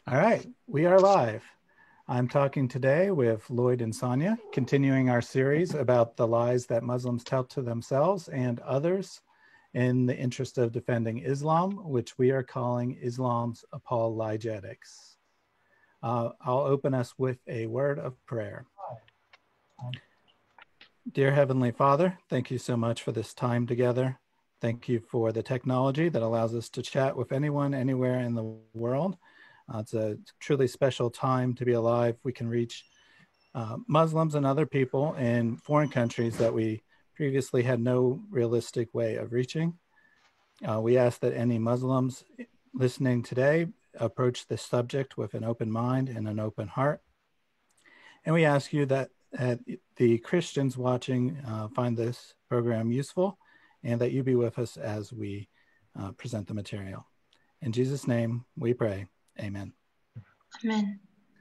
All right, we are live. I'm talking today with Lloyd and Sonia, continuing our series about the lies that Muslims tell to themselves and others in the interest of defending Islam, which we are calling Islam's apologetics. I'll open us with a word of prayer. Dear Heavenly Father, thank you so much for this time together. Thank you for the technology that allows us to chat with anyone, anywhere in the world. It's a truly special time to be alive. We can reach Muslims and other people in foreign countries that we previously had no realistic way of reaching. We ask that any Muslims listening today approach this subject with an open mind and an open heart. And we ask you that the Christians watching find this program useful and that you be with us as we present the material. In Jesus' name we pray. Amen. Amen.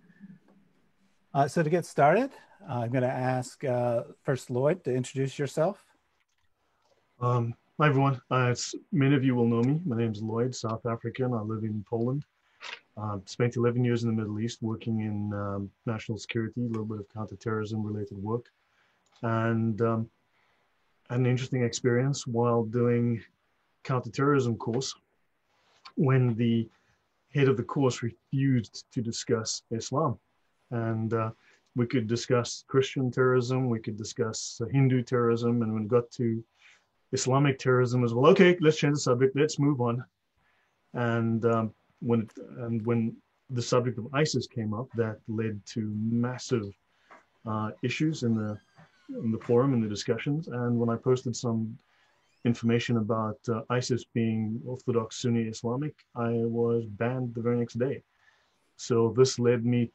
So to get started, I'm going to ask first Lloyd to introduce yourself. Hi, everyone. As many of you will know me, my name is Lloyd, South African. I live in Poland. Spent 11 years in the Middle East working in national security, a little bit of counterterrorism related work. And had an interesting experience while doing counterterrorism course when the head of the course refused to discuss Islam. And we could discuss Christian terrorism, we could discuss Hindu terrorism, and when it got to Islamic terrorism as well, okay, let's change the subject, let's move on. And when the subject of ISIS came up, that led to massive issues in the forum, in the discussions. And when I posted some information about ISIS being Orthodox Sunni Islamic, I was banned the very next day. So this led me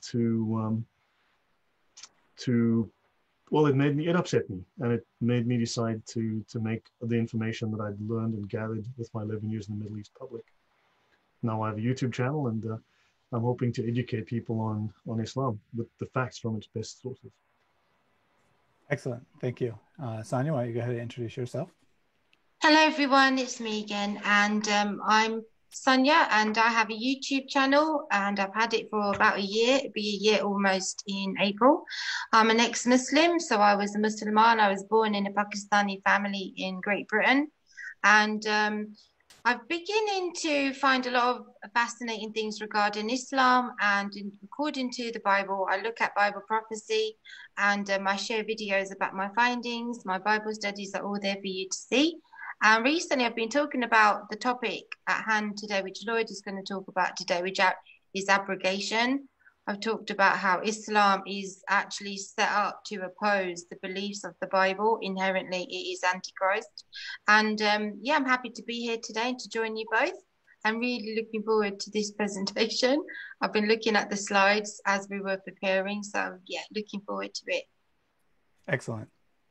it upset me, and it made me decide to make the information that I'd learned and gathered with my 11 years in the Middle East public. Now I have a YouTube channel, and I'm hoping to educate people on Islam with the facts from its best sources. Excellent, thank you. Sonia, why don't you go ahead and introduce yourself? Hello, everyone. It's me again, and I'm Sonia, and I have a YouTube channel, and I've had it for about a year. It'll be a year almost in April. I'm an ex-Muslim, so I was a Muslimah. I was born in a Pakistani family in Great Britain, and I'm beginning to find a lot of fascinating things regarding Islam, and according to the Bible, I look at Bible prophecy, and I share videos about my findings. My Bible studies are all there for you to see. And recently I've been talking about the topic at hand today, which Lloyd is going to talk about today, which is abrogation. I've talked about how Islam is actually set up to oppose the beliefs of the Bible. Inherently, it is Antichrist. And yeah, I'm happy to be here today and to join you both. I'm really looking forward to this presentation. I've been looking at the slides as we were preparing. So yeah, looking forward to it. Excellent.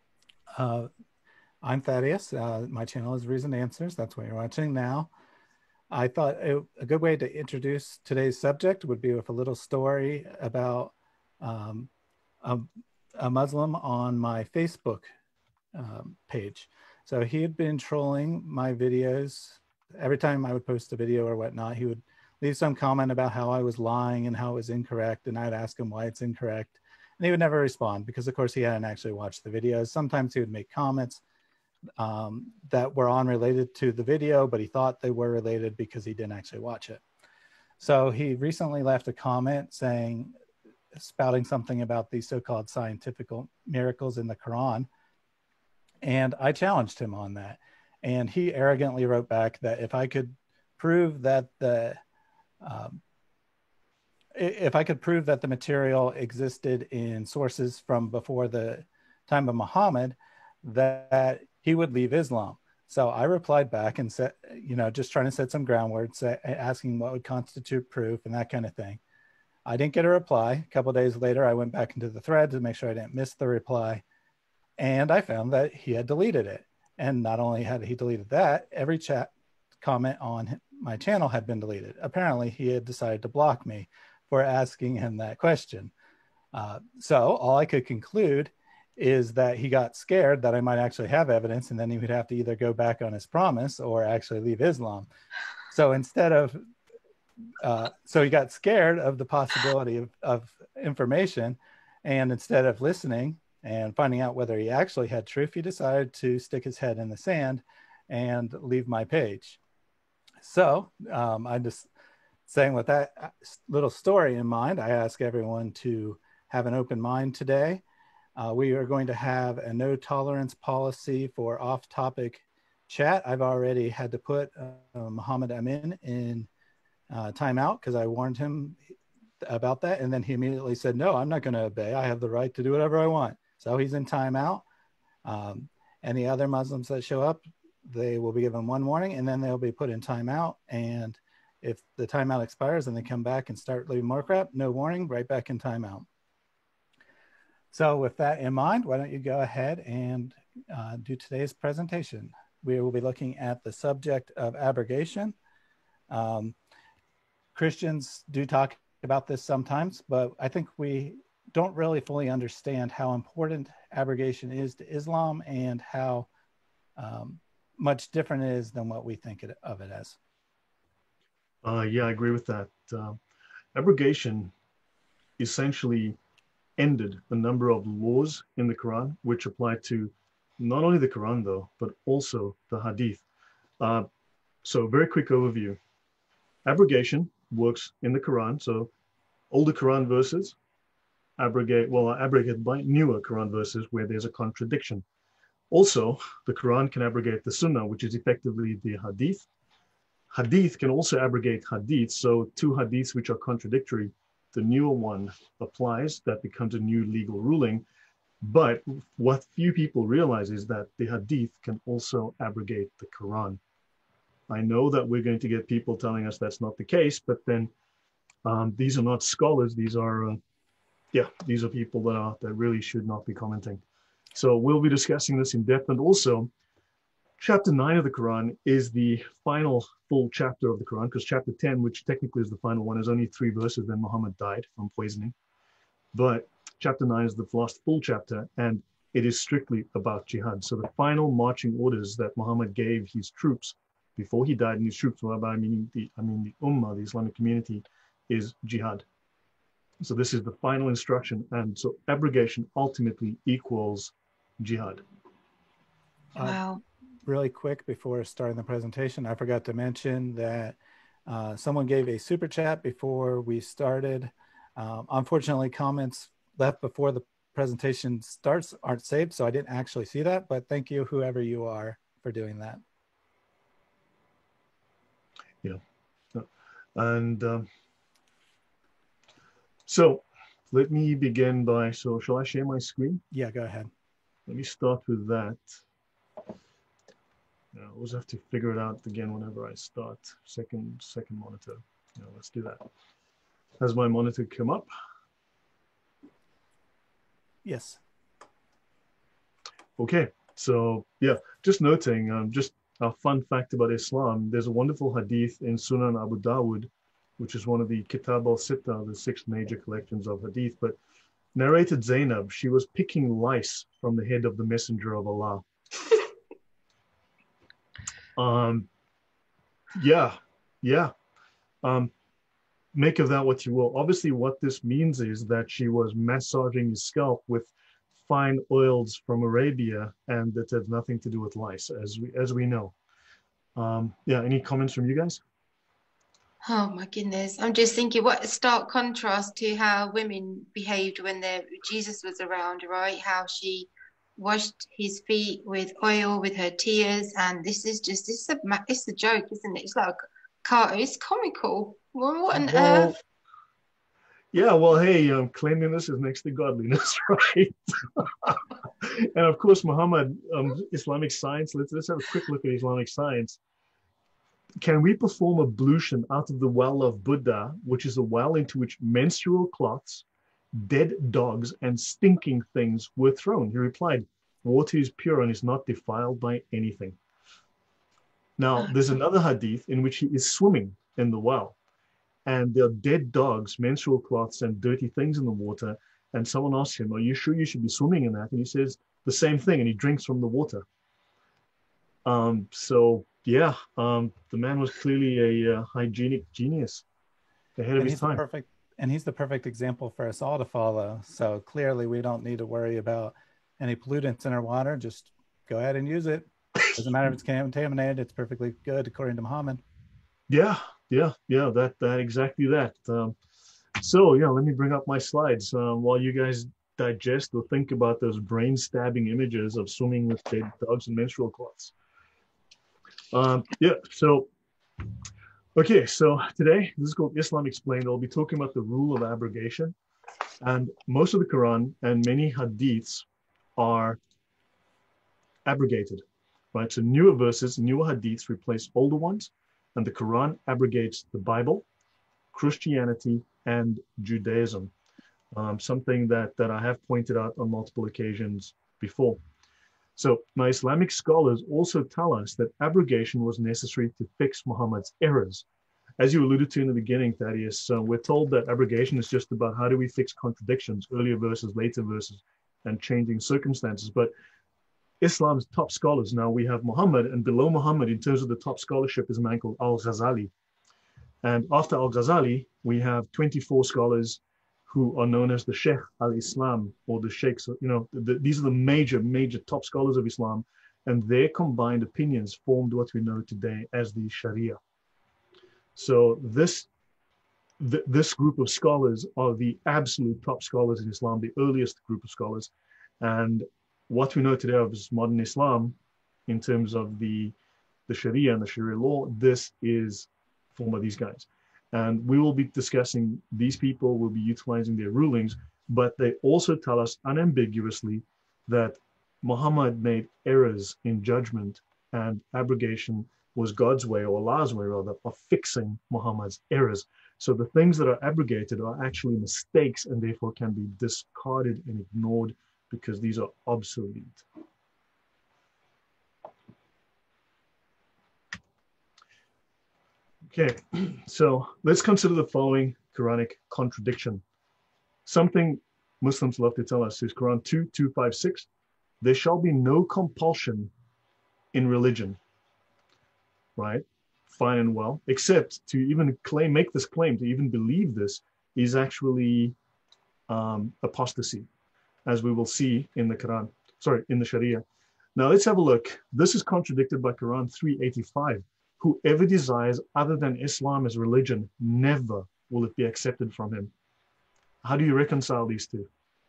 I'm Thaddeus. My channel is Reasoned Answers. That's what you're watching now. I thought a good way to introduce today's subject would be with a little story about a Muslim on my Facebook page. So he had been trolling my videos. Every time I would post a video or whatnot, he would leave some comment about how I was lying and how it was incorrect. And I'd ask him why it's incorrect. And he would never respond because, of course, he hadn't actually watched the videos. Sometimes he would make comments that were unrelated to the video, but he thought they were related because he didn't actually watch it. So he recently left a comment spouting something about these so-called scientific miracles in the Quran. And I challenged him on that. And he arrogantly wrote back that if I could prove that the material existed in sources from before the time of Muhammad, that he would leave Islam. So I replied back and said, just trying to set some groundwork, asking what would constitute proof and that kind of thing. I didn't get a reply. A couple of days later, I went back into the thread to make sure I didn't miss the reply. And I found that he had deleted it. And not only had he deleted that, every chat comment on my channel had been deleted. Apparently, he had decided to block me for asking him that question. So all I could conclude is that he got scared that I might actually have evidence, and then he would have to either go back on his promise or actually leave Islam. So instead of so he got scared of the possibility of information, and instead of listening and finding out whether he actually had truth, he decided to stick his head in the sand and leave my page. So I'm just saying, with that little story in mind, I ask everyone to have an open mind today. We are going to have a no tolerance policy for off-topic chat. I've already had to put Mohammed Amin in timeout because I warned him about that, and then he immediately said, no, I'm not going to obey. I have the right to do whatever I want. So he's in timeout. Any other Muslims that show up, they will be given one warning, and then they'll be put in timeout. And if the timeout expires and they come back and start leaving more crap, no warning, right back in timeout. So with that in mind, why don't you go ahead and do today's presentation. We will be looking at the subject of abrogation. Christians do talk about this sometimes, but I think we don't really fully understand how important abrogation is to Islam and how much different it is than what we think of it as. Yeah, I agree with that. Abrogation essentially ended a number of laws in the Quran, which apply to not only the Quran, though, but also the Hadith. So very quick overview. Abrogation works in the Quran. So older Quran verses abrogated by newer Quran verses where there's a contradiction. Also, the Quran can abrogate the Sunnah, which is effectively the Hadith. Hadith can also abrogate Hadith. So two Hadiths which are contradictory, the newer one applies, that becomes a new legal ruling. But what few people realize is that the Hadith can also abrogate the Quran. I know that we're going to get people telling us that's not the case, but then these are not scholars. These are, these are people that really should not be commenting. So we'll be discussing this in depth. And also, chapter 9 of the Quran is the final full chapter of the Quran, because chapter 10, which technically is the final one, is only 3 verses. Then Muhammad died from poisoning. But chapter 9 is the last full chapter, and it is strictly about jihad. So the final marching orders that Muhammad gave his troops before he died, and his troops, well, I mean the Ummah, the Islamic community, is jihad. So this is the final instruction, and so abrogation ultimately equals jihad. Wow. Really quick before starting the presentation, I forgot to mention that someone gave a super chat before we started. Unfortunately, comments left before the presentation starts aren't saved, so I didn't actually see that, but thank you, whoever you are, for doing that. Yeah. And so let me begin by, so shall I share my screen? Yeah, go ahead. Let me start with that. I always have to figure it out again whenever I start. Second monitor. Let's do that. Has my monitor come up? Yes. Okay, so yeah, just noting, just a fun fact about Islam. There's a wonderful hadith in Sunan Abu Dawud, which is one of the Kitab al-Sitta, the 6 major collections of hadith, but narrated Zainab, she was picking lice from the head of the Messenger of Allah. Make of that what you will. Obviously, what this means is that she was massaging his scalp with fine oils from Arabia, and that has nothing to do with lice, as we know. Any comments from you guys? Oh my goodness. I'm just thinking what a stark contrast to how women behaved when Jesus was around, right? How she washed his feet with oil with her tears, and it's a joke, isn't it? It's like it's comical. What on earth? Yeah, well, hey, cleanliness is next to godliness, right? And of course, Muhammad, Islamic science, let's have a quick look at Islamic science. Can we perform ablution out of the well of Buddha, which is a well into which menstrual cloths, dead dogs, and stinking things were thrown? He replied, water is pure and is not defiled by anything. Now, there's another hadith in which he is swimming in the well, and there are dead dogs, menstrual cloths, and dirty things in the water. And someone asks him, are you sure you should be swimming in that? And he says the same thing, and he drinks from the water. The man was clearly a hygienic genius. ahead of his time. He's the perfect example for us all to follow. So clearly we don't need to worry about any pollutants in our water. Just go ahead and use it. Doesn't matter if it's contaminated, it's perfectly good according to Mohammed. Yeah, that exactly that. So yeah, let me bring up my slides while you guys digest or think about those brain-stabbing images of swimming with dead dogs and menstrual cloths. Okay, so today, this is called Islam Explained. I'll be talking about the rule of abrogation. And most of the Quran and many hadiths are abrogated, right? So newer verses, newer hadiths replace older ones, and the Quran abrogates the Bible, Christianity, and Judaism. Something that I have pointed out on multiple occasions before. So now Islamic scholars also tell us that abrogation was necessary to fix Muhammad's errors. As you alluded to in the beginning, Thaddeus, we're told that abrogation is just about how do we fix contradictions, earlier verses, later verses, and changing circumstances. But Islam's top scholars, now we have Muhammad, and below Muhammad in terms of the top scholarship is a man called Al-Ghazali. And after Al-Ghazali, we have 24 scholars who are known as the Sheikh al-Islam, or the Sheikhs. These are the major top scholars of Islam, and their combined opinions formed what we know today as the Sharia. So this group of scholars are the absolute top scholars in Islam, the earliest group of scholars. And what we know today of modern Islam, in terms of the Sharia and the Sharia law, this is formed by these guys. And we will be discussing, these people will be utilizing their rulings, but they also tell us unambiguously that Muhammad made errors in judgment, and abrogation was God's way, or Allah's way rather, of fixing Muhammad's errors. So the things that are abrogated are actually mistakes and therefore can be discarded and ignored because these are obsolete. Okay, so let's consider the following Quranic contradiction. Something Muslims love to tell us is Quran 2:256. There shall be no compulsion in religion, right? Fine and well, except to even make this claim, to even believe this is actually apostasy, as we will see in the Quran, in the Sharia. Now let's have a look. This is contradicted by Quran 3:85. Whoever desires other than Islam as religion, never will it be accepted from him. How do you reconcile these two?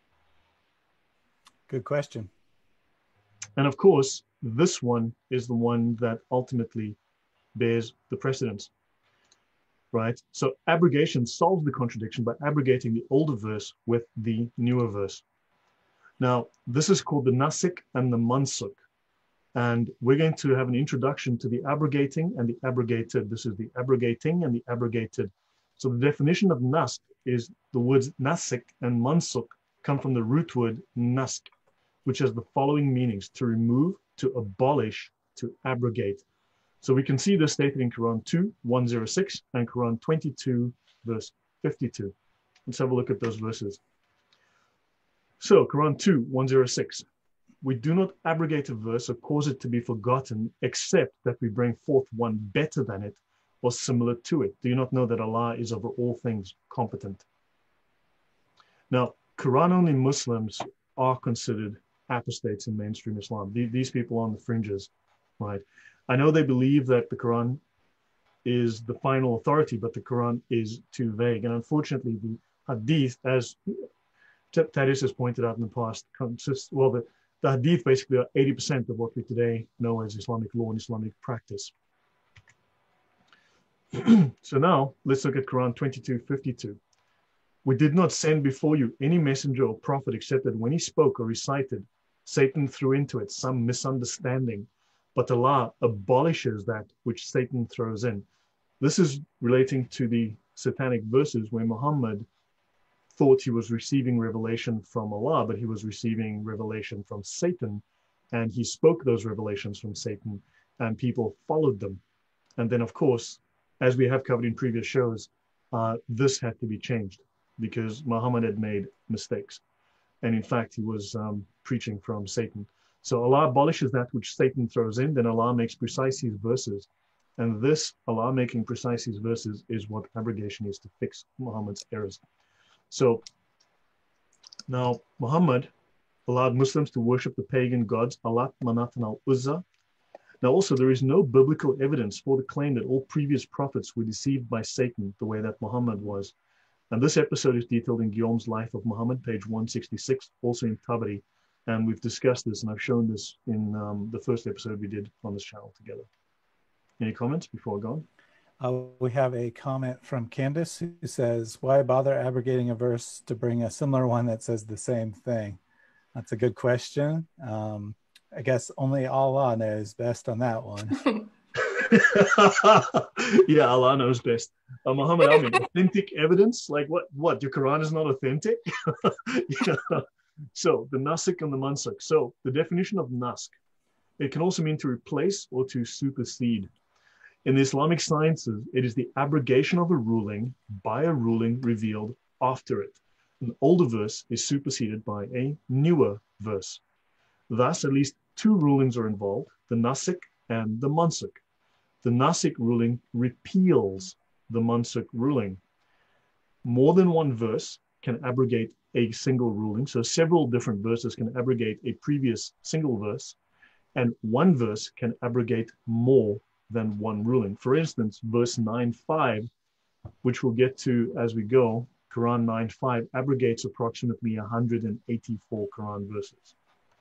Good question. And of course, this one is the one that ultimately bears the precedence, right? So abrogation solves the contradiction by abrogating the older verse with the newer verse. Now, this is called the Nasikh and the Mansukh. And we're going to have an introduction to the abrogating and the abrogated. This is the abrogating and the abrogated. So the definition of naskh is the words nasikh and mansukh come from the root word naskh, which has the following meanings: to remove, to abolish, to abrogate. So we can see this stated in Quran 2:106 and Quran 22, verse 52. Let's have a look at those verses. So Quran 2:106. We do not abrogate a verse or cause it to be forgotten, except that we bring forth one better than it or similar to it. Do you not know that Allah is over all things competent? Now, Quran-only Muslims are considered apostates in mainstream Islam. These people are on the fringes, right? I know they believe that the Quran is the final authority, but the Quran is too vague. And unfortunately, the Hadith, as Thaddeus has pointed out in the past, consists, well, the Hadith basically are 80% of what we today know as Islamic law and Islamic practice. So now let's look at Quran 22:52. We did not send before you any messenger or prophet except that when he spoke or recited, Satan threw into it some misunderstanding, but Allah abolishes that which Satan throws in. This is relating to the satanic verses where Muhammad thought he was receiving revelation from Allah, but he was receiving revelation from Satan, and he spoke those revelations from Satan, and people followed them. And then, of course, as we have covered in previous shows, this had to be changed because Muhammad had made mistakes. And in fact, he was preaching from Satan. So Allah abolishes that which Satan throws in, then Allah makes precise his verses. And this, Allah making precise his verses, is what abrogation is, to fix Muhammad's errors. So now Muhammad allowed Muslims to worship the pagan gods Alat, Manat, and Al-Uzza. Now also, there is no biblical evidence for the claim that all previous prophets were deceived by Satan the way that Muhammad was. And this episode is detailed in Guillaume's Life of Muhammad, page 166, also in Tabari. And we've discussed this, and I've shown this in the first episode we did on this channel together. Any comments before I go on? We have a comment from Candace who says, why bother abrogating a verse to bring a similar one that says the same thing? That's a good question. I guess only Allah knows best on that one. Yeah, Allah knows best. Muhammad, I mean, authentic evidence? Like what? Your Quran is not authentic? Yeah. So the nasik and the mansuk. So the definition of nask, it can also mean to replace or to supersede. In the Islamic sciences, it is the abrogation of a ruling by a ruling revealed after it. An older verse is superseded by a newer verse. Thus, at least two rulings are involved, the nasik and the mansuk. The nasik ruling repeals the mansuk ruling. More than one verse can abrogate a single ruling. So several different verses can abrogate a previous single verse, and one verse can abrogate more than one ruling. For instance, verse 9.5, which we'll get to as we go, Quran 9.5 abrogates approximately 184 Quran verses.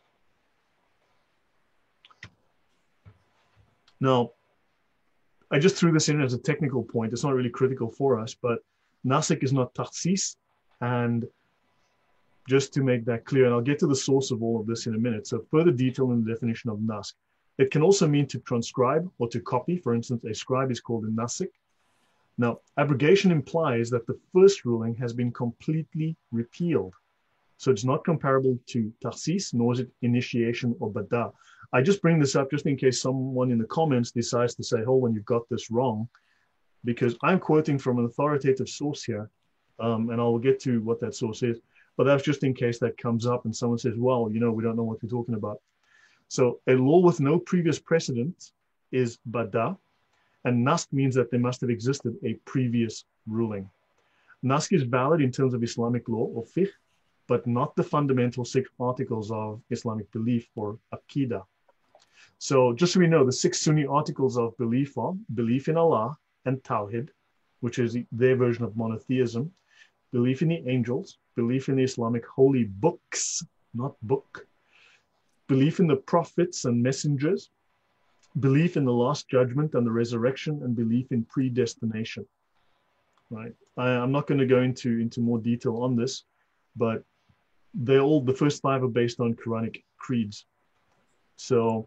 Now, I just threw this in as a technical point. It's not really critical for us, but nasik is not takhsis. And just to make that clear, and I'll get to the source of all of this in a minute. So further detail in the definition of nask. It can also mean to transcribe or to copy. For instance, a scribe is called a nasik. Now, abrogation implies that the first ruling has been completely repealed. So it's not comparable to takhsis, nor is it initiation or bada. I just bring this up just in case someone in the comments decides to say, hold on, you've got this wrong, because I'm quoting from an authoritative source here, and I'll get to what that source is. But that's just in case that comes up and someone says, well, you know, we don't know what we're talking about. So a law with no previous precedent is bada, and nask means that there must have existed a previous ruling. Nask is valid in terms of Islamic law or fiqh, but not the fundamental 6 articles of Islamic belief or aqidah. So just so we know, the 6 Sunni articles of belief are belief in Allah and Tawhid, which is their version of monotheism, belief in the angels, belief in the Islamic holy books, not book, belief in the prophets and messengers, belief in the last judgment and the resurrection, and belief in predestination. Right? I'm not going to go into more detail on this, but they're all, the first 5 are based on Quranic creeds. So,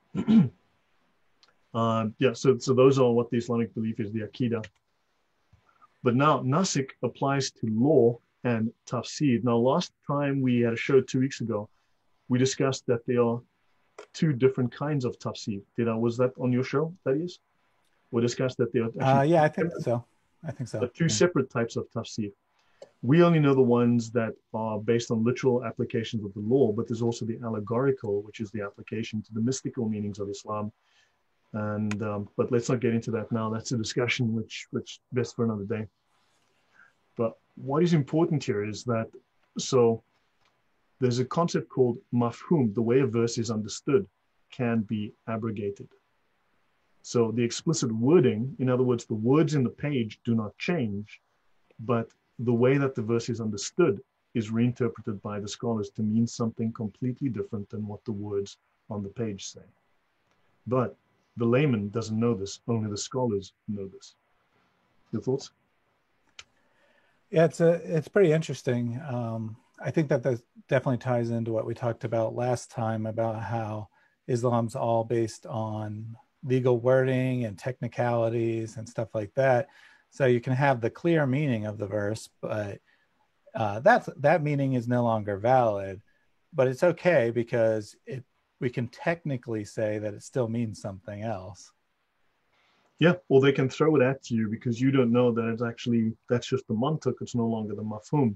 yeah, so those are what the Islamic belief is, the Aqidah. But now, nasik applies to law and tafsir. Now, last time we had a show 2 weeks ago, we discussed that there are 2 different kinds of tafsir. Was that on your show, Thaddeus? We discussed that there are actually yeah, I think so. Two separate types of tafsir. We only know the ones that are based on literal applications of the law, but there's also the allegorical, which is the application to the mystical meanings of Islam. And but let's not get into that now. That's a discussion which best for another day. But what is important here is that, so there's a concept called mafhum, the way a verse is understood can be abrogated. So the explicit wording, in other words, the words in the page do not change, but the way that the verse is understood is reinterpreted by the scholars to mean something completely different than what the words on the page say. But the layman doesn't know this, only the scholars know this. Your thoughts? Yeah, it's pretty interesting. I think that definitely ties into what we talked about last time about how Islam's all based on legal wording and technicalities and stuff like that. So you can have the clear meaning of the verse, but that meaning is no longer valid. But it's okay because we can technically say that it still means something else. Yeah, or they can throw it at you because you don't know that that's just the mantuk, it's no longer the mafhum.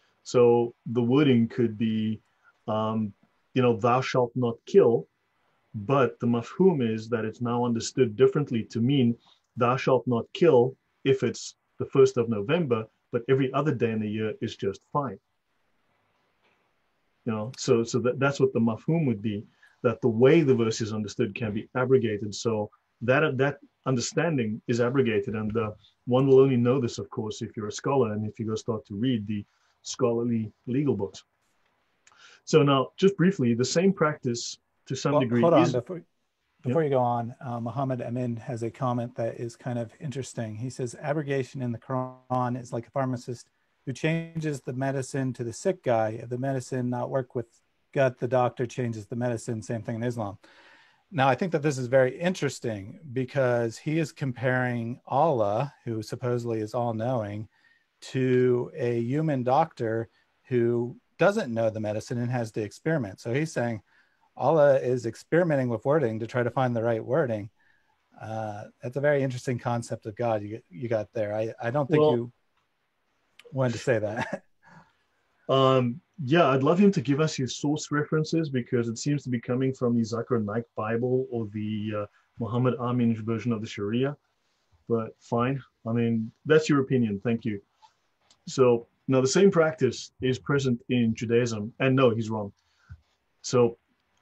So the wording could be, thou shalt not kill, but the mafhum is that it's now understood differently to mean thou shalt not kill if it's the 1st of November, but every other day in the year is just fine. So that's what the mafhum would be, that the way the verse is understood can be abrogated. So that understanding is abrogated, and one will only know this, of course, if you're a scholar and if you go start to read the scholarly legal books. So now, just briefly, the same practice to some degree hold on, is... Before you go on, Mohammed Amin has a comment that is kind of interesting. He says, abrogation in the Quran is like a pharmacist who changes the medicine to the sick guy. If the medicine not work with gut, the doctor changes the medicine. Same thing in Islam. Now, I think that this is very interesting because he is comparing Allah, who supposedly is all-knowing, to a human doctor who doesn't know the medicine and has to experiment. So he's saying Allah is experimenting with wording to try to find the right wording. That's a very interesting concept of God you got there. I don't think you wanted to say that. Yeah, I'd love him to give us his source references, because it seems to be coming from the Zakir Naik Bible or the Muhammad Amin's version of the Sharia. But fine. I mean, that's your opinion. Thank you. So now the same practice is present in Judaism. And no, he's wrong. So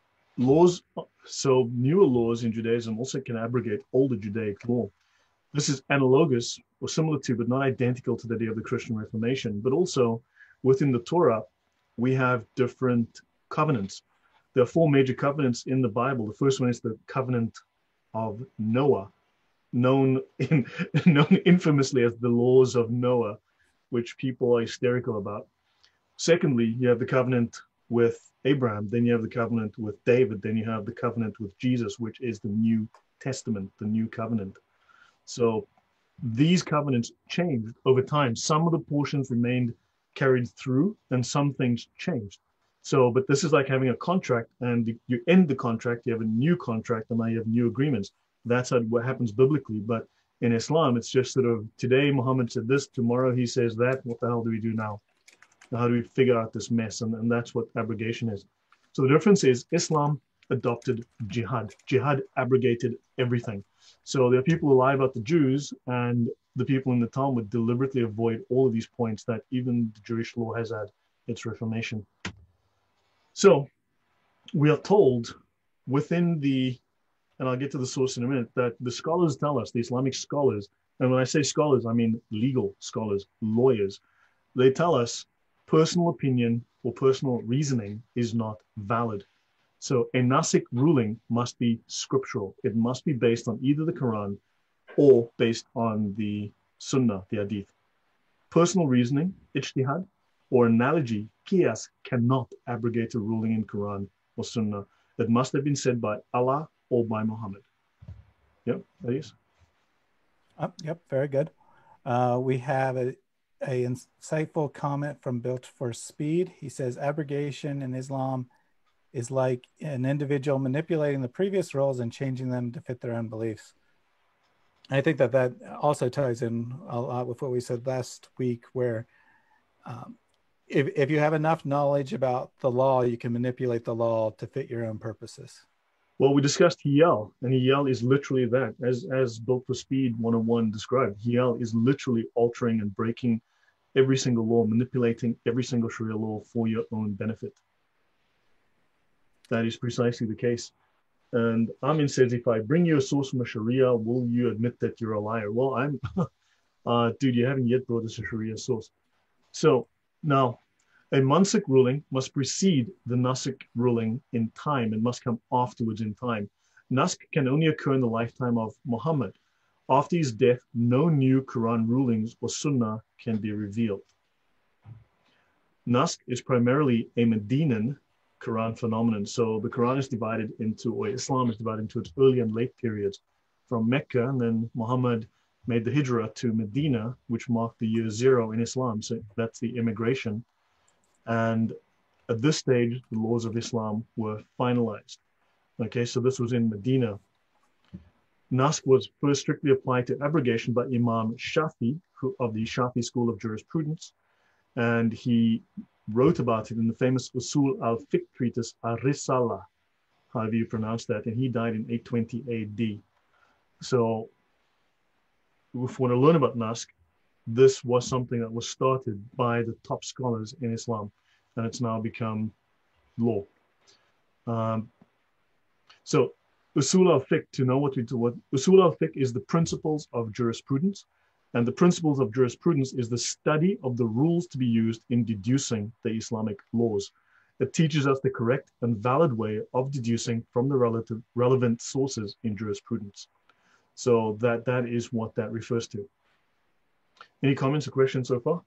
newer laws in Judaism also can abrogate older Judaic law. This is analogous or similar to, but not identical to, the day of the Christian Reformation. But also within the Torah, we have different covenants. There are 4 major covenants in the Bible. The first one is the covenant of Noah, known infamously as the laws of Noah, which people are hysterical about. Secondly, you have the covenant with Abraham, then you have the covenant with David, then you have the covenant with Jesus, which is the New Testament, the New Covenant. So these covenants changed over time. Some of the portions remained carried through and some things changed. So, but this is like having a contract, and you end the contract, you have a new contract, and now you have new agreements. That's what happens biblically. But in Islam, it's just sort of, today Muhammad said this, tomorrow he says that. What the hell do we do now? How do we figure out this mess? And that's what abrogation is. So the difference is Islam adopted jihad. Jihad abrogated everything. So there are people who lie about the Jews, and the people in the Talmud deliberately avoid all of these points that even the Jewish law has had its reformation. So we are told within and I'll get to the source in a minute, that the scholars tell us, the Islamic scholars, and when I say scholars, I mean legal scholars, lawyers, they tell us personal opinion or personal reasoning is not valid. So a Nasikh ruling must be scriptural. It must be based on either the Quran or based on the Sunnah, the Hadith. Personal reasoning, ijtihad, or analogy, qiyas, cannot abrogate a ruling in Quran or Sunnah. It must have been said by Allah or by Muhammad. Yep, Thaddeus. Yep, very good. We have a insightful comment from Built for Speed. He says, abrogation in Islam is like an individual manipulating the previous rules and changing them to fit their own beliefs. I think that also ties in a lot with what we said last week, where if you have enough knowledge about the law, you can manipulate the law to fit your own purposes. Well, we discussed Hiyal, and Hiyal is literally that, as Built for Speed 101 described. Hiyal is literally altering and breaking every single law, manipulating every single Sharia law for your own benefit. That is precisely the case. And Amin says, if I bring you a source from a Sharia, will you admit that you're a liar? Well, dude, you haven't yet brought us a Sharia source. So now, a Mansukh ruling must precede the Nasikh ruling in time and must come afterwards in time. Nasikh can only occur in the lifetime of Muhammad. After his death, no new Quran rulings or Sunnah can be revealed. Nasikh is primarily a Medinan Quran phenomenon. So the Quran is divided into, or Islam is divided into its early and late periods from Mecca, and then Muhammad made the Hijrah to Medina, which marked the year 0 in Islam. So that's the immigration. And at this stage, the laws of Islam were finalized. Okay, so this was in Medina. Naskh was first strictly applied to abrogation by Imam Shafi, of the Shafi school of jurisprudence. And he wrote about it in the famous Usul al-Fiqh treatise Ar-Risala. however you pronounce that, and he died in 820 AD. So if we want to learn about Naskh, this was something that was started by the top scholars in Islam, and it's now become law. So Usul al-Fiqh, to know what Usul al-Fiqh is the principles of jurisprudence, and the principles of jurisprudence is the study of the rules to be used in deducing the Islamic laws. It teaches us the correct and valid way of deducing from the relevant sources in jurisprudence. So that is what that refers to. Any comments or questions so far?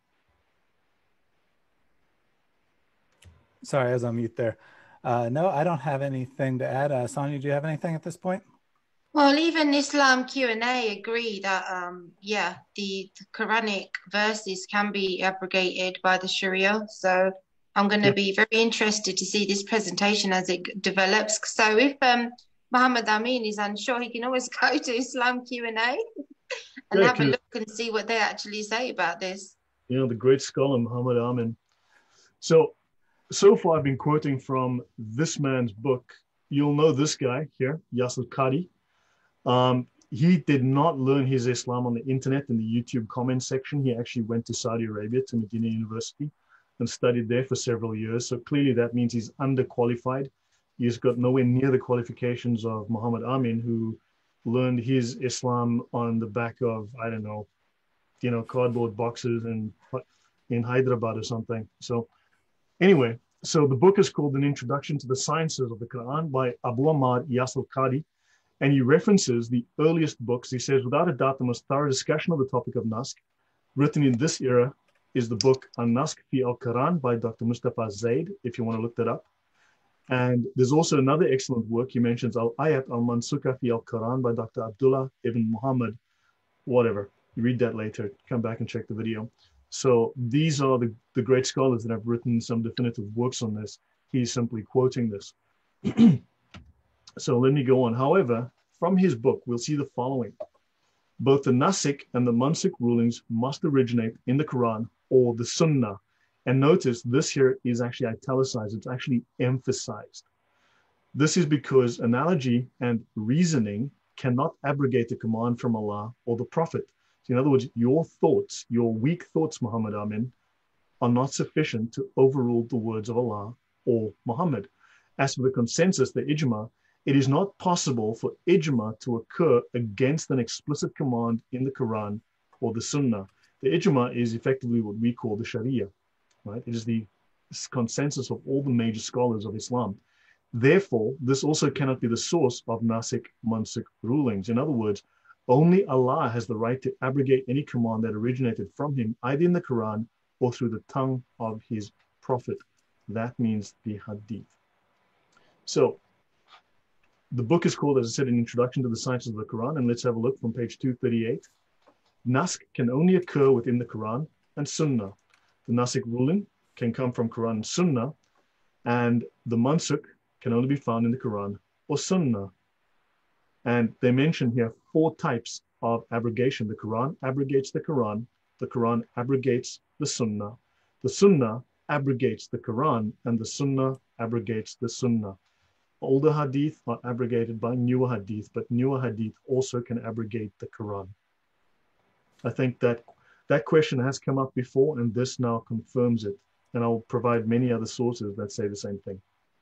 Sorry, I was on mute there. No, I don't have anything to add. Sonia, do you have anything at this point? Well, even Islam Q&A agree that, the Quranic verses can be abrogated by the Sharia. So I'm going to be very interested to see this presentation as it develops. So if Muhammad Amin is unsure, he can always go to Islam Q&A and have a look and see what they actually say about this. You know, the great scholar Muhammad Amin. So far I've been quoting from this man's book. You'll know this guy here, Yasir Qadhi. He did not learn his Islam on the internet in the YouTube comment section. He actually went to Saudi Arabia, to Medina University, and studied there for several years. So clearly that means he's underqualified. He's got nowhere near the qualifications of Muhammad Amin, who learned his Islam on the back of, I don't know, cardboard boxes in Hyderabad or something. So anyway, so the book is called An Introduction to the Sciences of the Quran by Abu Ahmad Yasir Qadhi. And he references the earliest books. He says, without a doubt, the most thorough discussion of the topic of Naskh, written in this era, is the book An-Naskh fi al-Quran by Dr. Mustafa Zaid, if you want to look that up. And there's also another excellent work. He mentions Al-Ayat al-Mansuka fi al-Quran by Dr. Abdullah ibn Muhammad, whatever. You read that later. Come back and check the video. So these are the great scholars that have written some definitive works on this. He's simply quoting this. So let me go on. However, from his book, we'll see the following. Both the Nasikh and the Mansukh rulings must originate in the Quran or the Sunnah. And notice this here is actually italicized. It's actually emphasized. This is because analogy and reasoning cannot abrogate the command from Allah or the Prophet. So in other words, your thoughts, your weak thoughts, Muhammad Amin, are not sufficient to overrule the words of Allah or Muhammad. As for the consensus, the ijma, it is not possible for ijma to occur against an explicit command in the Quran or the Sunnah. The ijma is effectively what we call the Sharia, right? It is the consensus of all the major scholars of Islam. Therefore, this also cannot be the source of Nasikh Mansukh rulings. In other words, only Allah has the right to abrogate any command that originated from him, either in the Quran or through the tongue of his prophet. That means the Hadith. So, the book is called, as I said, An Introduction to the Sciences of the Quran, and let's have a look from page 238. Naskh can only occur within the Quran and Sunnah. The Nasikh ruling can come from Quran and Sunnah, and the Mansukh can only be found in the Quran or Sunnah. And they mention here 4 types of abrogation. The Quran abrogates the Quran abrogates the Sunnah abrogates the Quran, and the Sunnah abrogates the Sunnah. Older hadith are abrogated by newer hadith, but newer hadith also can abrogate the Quran. I think that question has come up before, and this now confirms it. And I'll provide many other sources that say the same thing.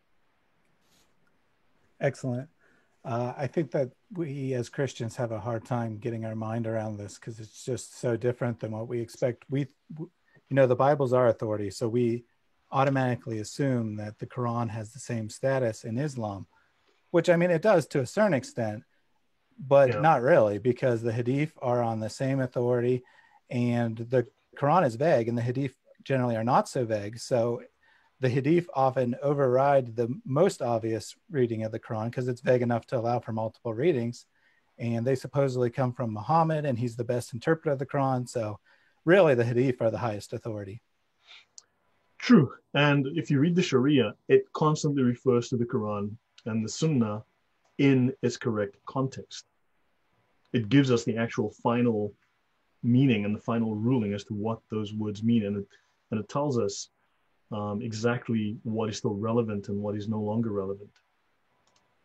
Excellent. I think that we as Christians have a hard time getting our mind around this because it's just so different than what we expect. The Bible's our authority, so we automatically assume that the Quran has the same status in Islam, which, I mean, it does to a certain extent, but not really, because the Hadith are on the same authority, and the Quran is vague, and the Hadith generally are not so vague. So the Hadith often override the most obvious reading of the Quran because it's vague enough to allow for multiple readings, and they supposedly come from Muhammad, and he's the best interpreter of the Quran. So really, the Hadith are the highest authority. True. And if you read the Sharia, it constantly refers to the Quran and the Sunnah in its correct context. It gives us the actual final meaning and the final ruling as to what those words mean. And it tells us exactly what is still relevant and what is no longer relevant.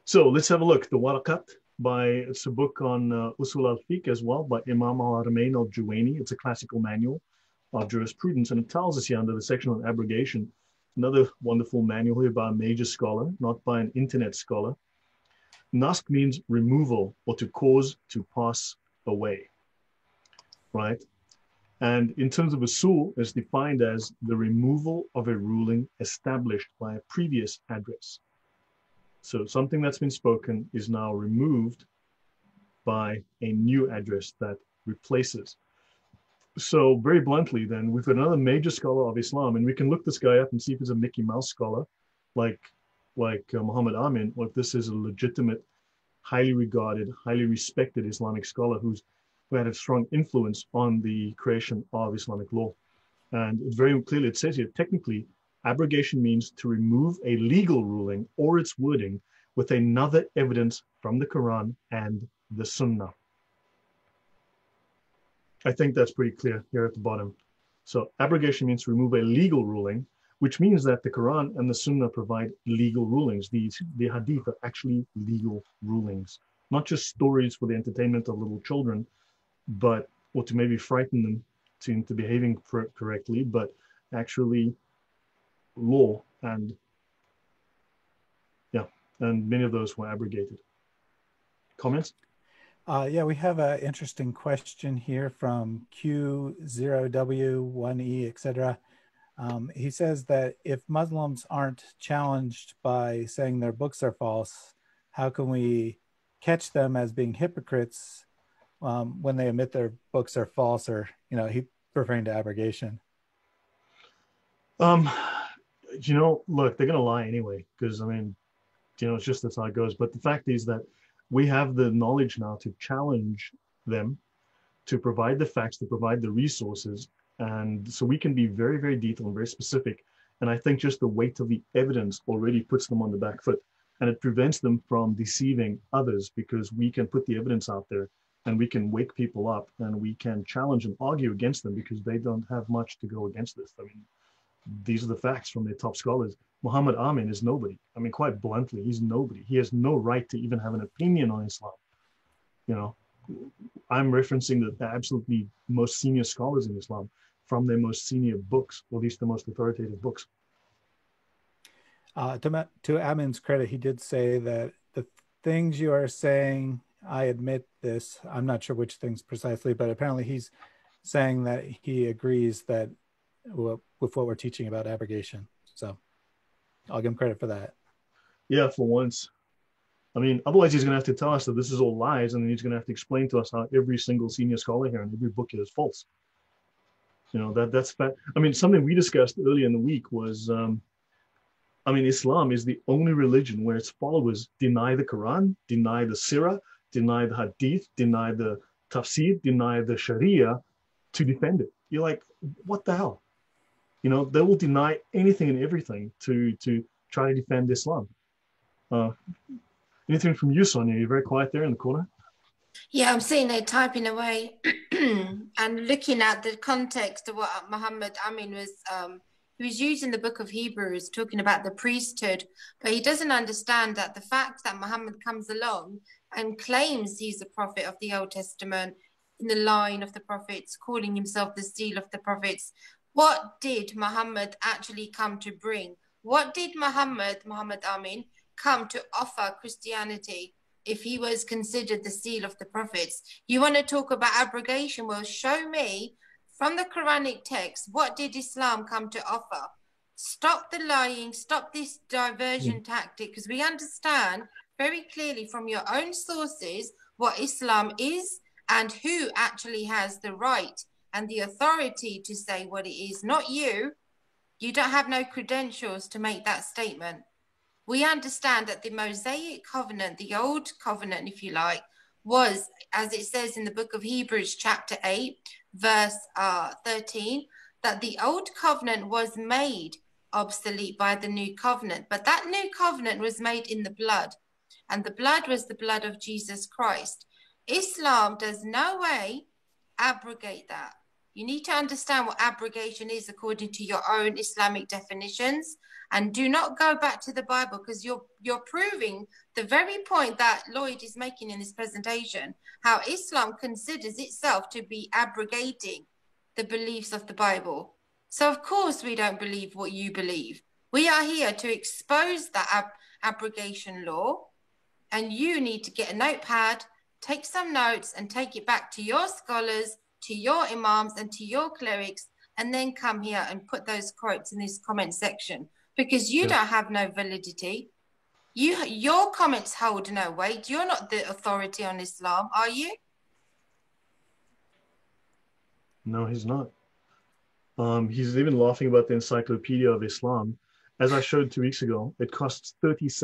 So let's have a look. The Warakat it's a book on Usul al-Fiqh as well by Imam al-Haramain al-Juwaini. It's a classical manual of jurisprudence, and it tells us here under the section on abrogation, another wonderful manual here by a major scholar, not by an internet scholar. Nask means removal or to cause to pass away, right? And in terms of usul, it's defined as the removal of a ruling established by a previous address. So something that's been spoken is now removed by a new address that replaces. So very bluntly then, we've got another major scholar of Islam, and we can look this guy up and see if he's a Mickey Mouse scholar, like Muhammad Amin, or if this is a legitimate, highly regarded, highly respected Islamic scholar who had a strong influence on the creation of Islamic law. And very clearly it says here, technically, abrogation means to remove a legal ruling or its wording with another evidence from the Quran and the Sunnah. I think that's pretty clear here at the bottom. So abrogation means to remove a legal ruling, which means that the Quran and the Sunnah provide legal rulings. The Hadith are actually legal rulings, not just stories for the entertainment of little children, but or to maybe frighten them into behaving correctly, but actually law, and many of those were abrogated. Comments? Yeah, we have an interesting question here from Q0W1E, etc. He says that if Muslims aren't challenged by saying their books are false, how can we catch them as being hypocrites when they admit their books are false, or, he referring to abrogation? Look, they're going to lie anyway, because, it's just that's how it goes. But the fact is that we have the knowledge now to challenge them, to provide the facts, to provide the resources. And so we can be very, very detailed and very specific. And I think just the weight of the evidence already puts them on the back foot, and it prevents them from deceiving others, because we can put the evidence out there and we can wake people up and we can challenge and argue against them, because they don't have much to go against this. These are the facts from their top scholars. Muhammad Amin is nobody. Quite bluntly, he's nobody. He has no right to even have an opinion on Islam. I'm referencing the absolutely most senior scholars in Islam from their most senior books, or at least the most authoritative books. To Amin's credit, he did say that the things you are saying, I admit this. I'm not sure which things precisely, but apparently he's saying that he agrees that with what we're teaching about abrogation. So I'll give him credit for that. Yeah, for once. Otherwise he's going to have to tell us that this is all lies, and then he's going to have to explain to us how every single senior scholar here in every book is false. That's fact. Something we discussed earlier in the week was, Islam is the only religion where its followers deny the Quran, deny the Sirah, deny the Hadith, deny the Tafsir, deny the Sharia to defend it. You're like, what the hell? They will deny anything and everything to try to defend Islam. Anything from you, Sonia? You're very quiet there in the corner. Yeah, I'm sitting there typing away and looking at the context of what Muhammad Amin was. He was using the book of Hebrews, talking about the priesthood, but he doesn't understand that the fact that Muhammad comes along and claims he's a prophet of the Old Testament, in the line of the prophets, calling himself the seal of the prophets. What did Muhammad actually come to bring? What did Muhammad Amin, come to offer Christianity if he was considered the seal of the prophets? You want to talk about abrogation? Well, show me from the Quranic text, what did Islam come to offer? Stop the lying, stop this diversion tactic, because we understand very clearly from your own sources what Islam is and who actually has the right and the authority to say what it is, not you. You don't have no credentials to make that statement. We understand that the Mosaic covenant, the old covenant, if you like, was, as it says in the book of Hebrews, chapter 8, verse 13, that the old covenant was made obsolete by the new covenant. But that new covenant was made in the blood, and the blood was the blood of Jesus Christ. Islam does no way abrogate that. You need to understand what abrogation is according to your own Islamic definitions, and do not go back to the Bible, because you're proving the very point that Lloyd is making in this presentation, how Islam considers itself to be abrogating the beliefs of the Bible. So of course we don't believe what you believe. We are here to expose that abrogation law, and you need to get a notepad, take some notes, and take it back to your scholars, to your imams, and to your clerics, and then come here and put those quotes in this comment section, because you don't have no validity. Your comments hold no weight. You're not the authority on Islam, are you? No, he's not. He's even laughing about the Encyclopedia of Islam. As I showed 2 weeks ago, it costs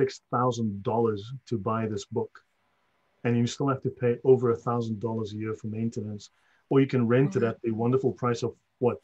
$36,000 to buy this book. And you still have to pay over $1,000 a year for maintenance. Or you can rent it at the wonderful price of what,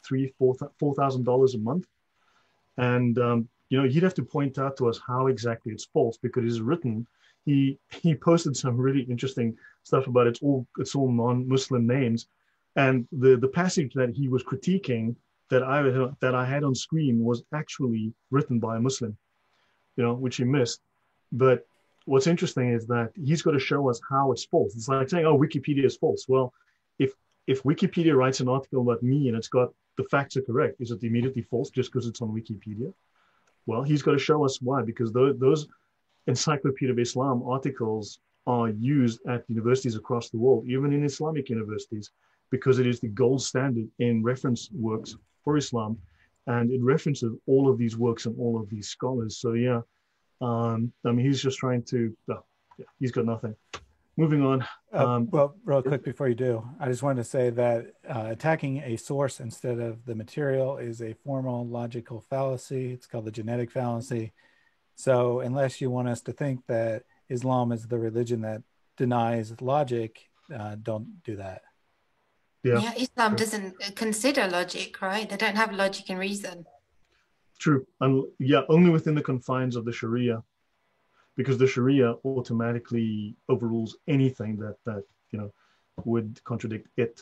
$4,000 a month. And you know, you'd have to point out to us how exactly it's false, because it's written. He posted some really interesting stuff about it's all non-Muslim names, and the passage that he was critiquing that I had on screen was actually written by a Muslim, you know, which he missed. But what's interesting is that he's got to show us how it's false. It's like saying, oh, Wikipedia is false. Well, if Wikipedia writes an article about me and it's got the facts are correct, is it immediately false just because it's on Wikipedia? Well, he's got to show us why, because those Encyclopedia of Islam articles are used at universities across the world, even in Islamic universities, because it is the gold standard in reference works for Islam, and it references all of these works and all of these scholars. So yeah, I mean, he's just trying to, he's got nothing. Moving on. Well, real quick before you do, I just wanted to say that attacking a source instead of the material is a formal logical fallacy. It's called the genetic fallacy. So unless you want us to think that Islam is the religion that denies logic, don't do that. Yeah, Islam doesn't consider logic, right? They don't have logic and reason. True. Yeah, only within the confines of the Sharia, because the Sharia automatically overrules anything that you know would contradict it.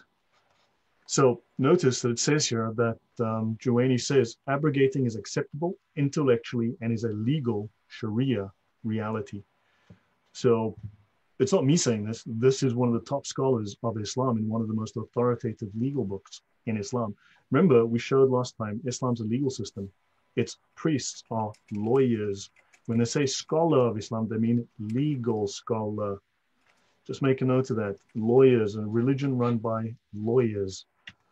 So notice that it says here that De Jongh says abrogating is acceptable intellectually and is a legal Sharia reality. So it's not me saying this. This is one of the top scholars of Islam in one of the most authoritative legal books in Islam. Remember, we showed last time Islam's a legal system. Its priests are lawyers. When they say scholar of Islam, they mean legal scholar. Just make a note of that. Lawyers, and religion run by lawyers.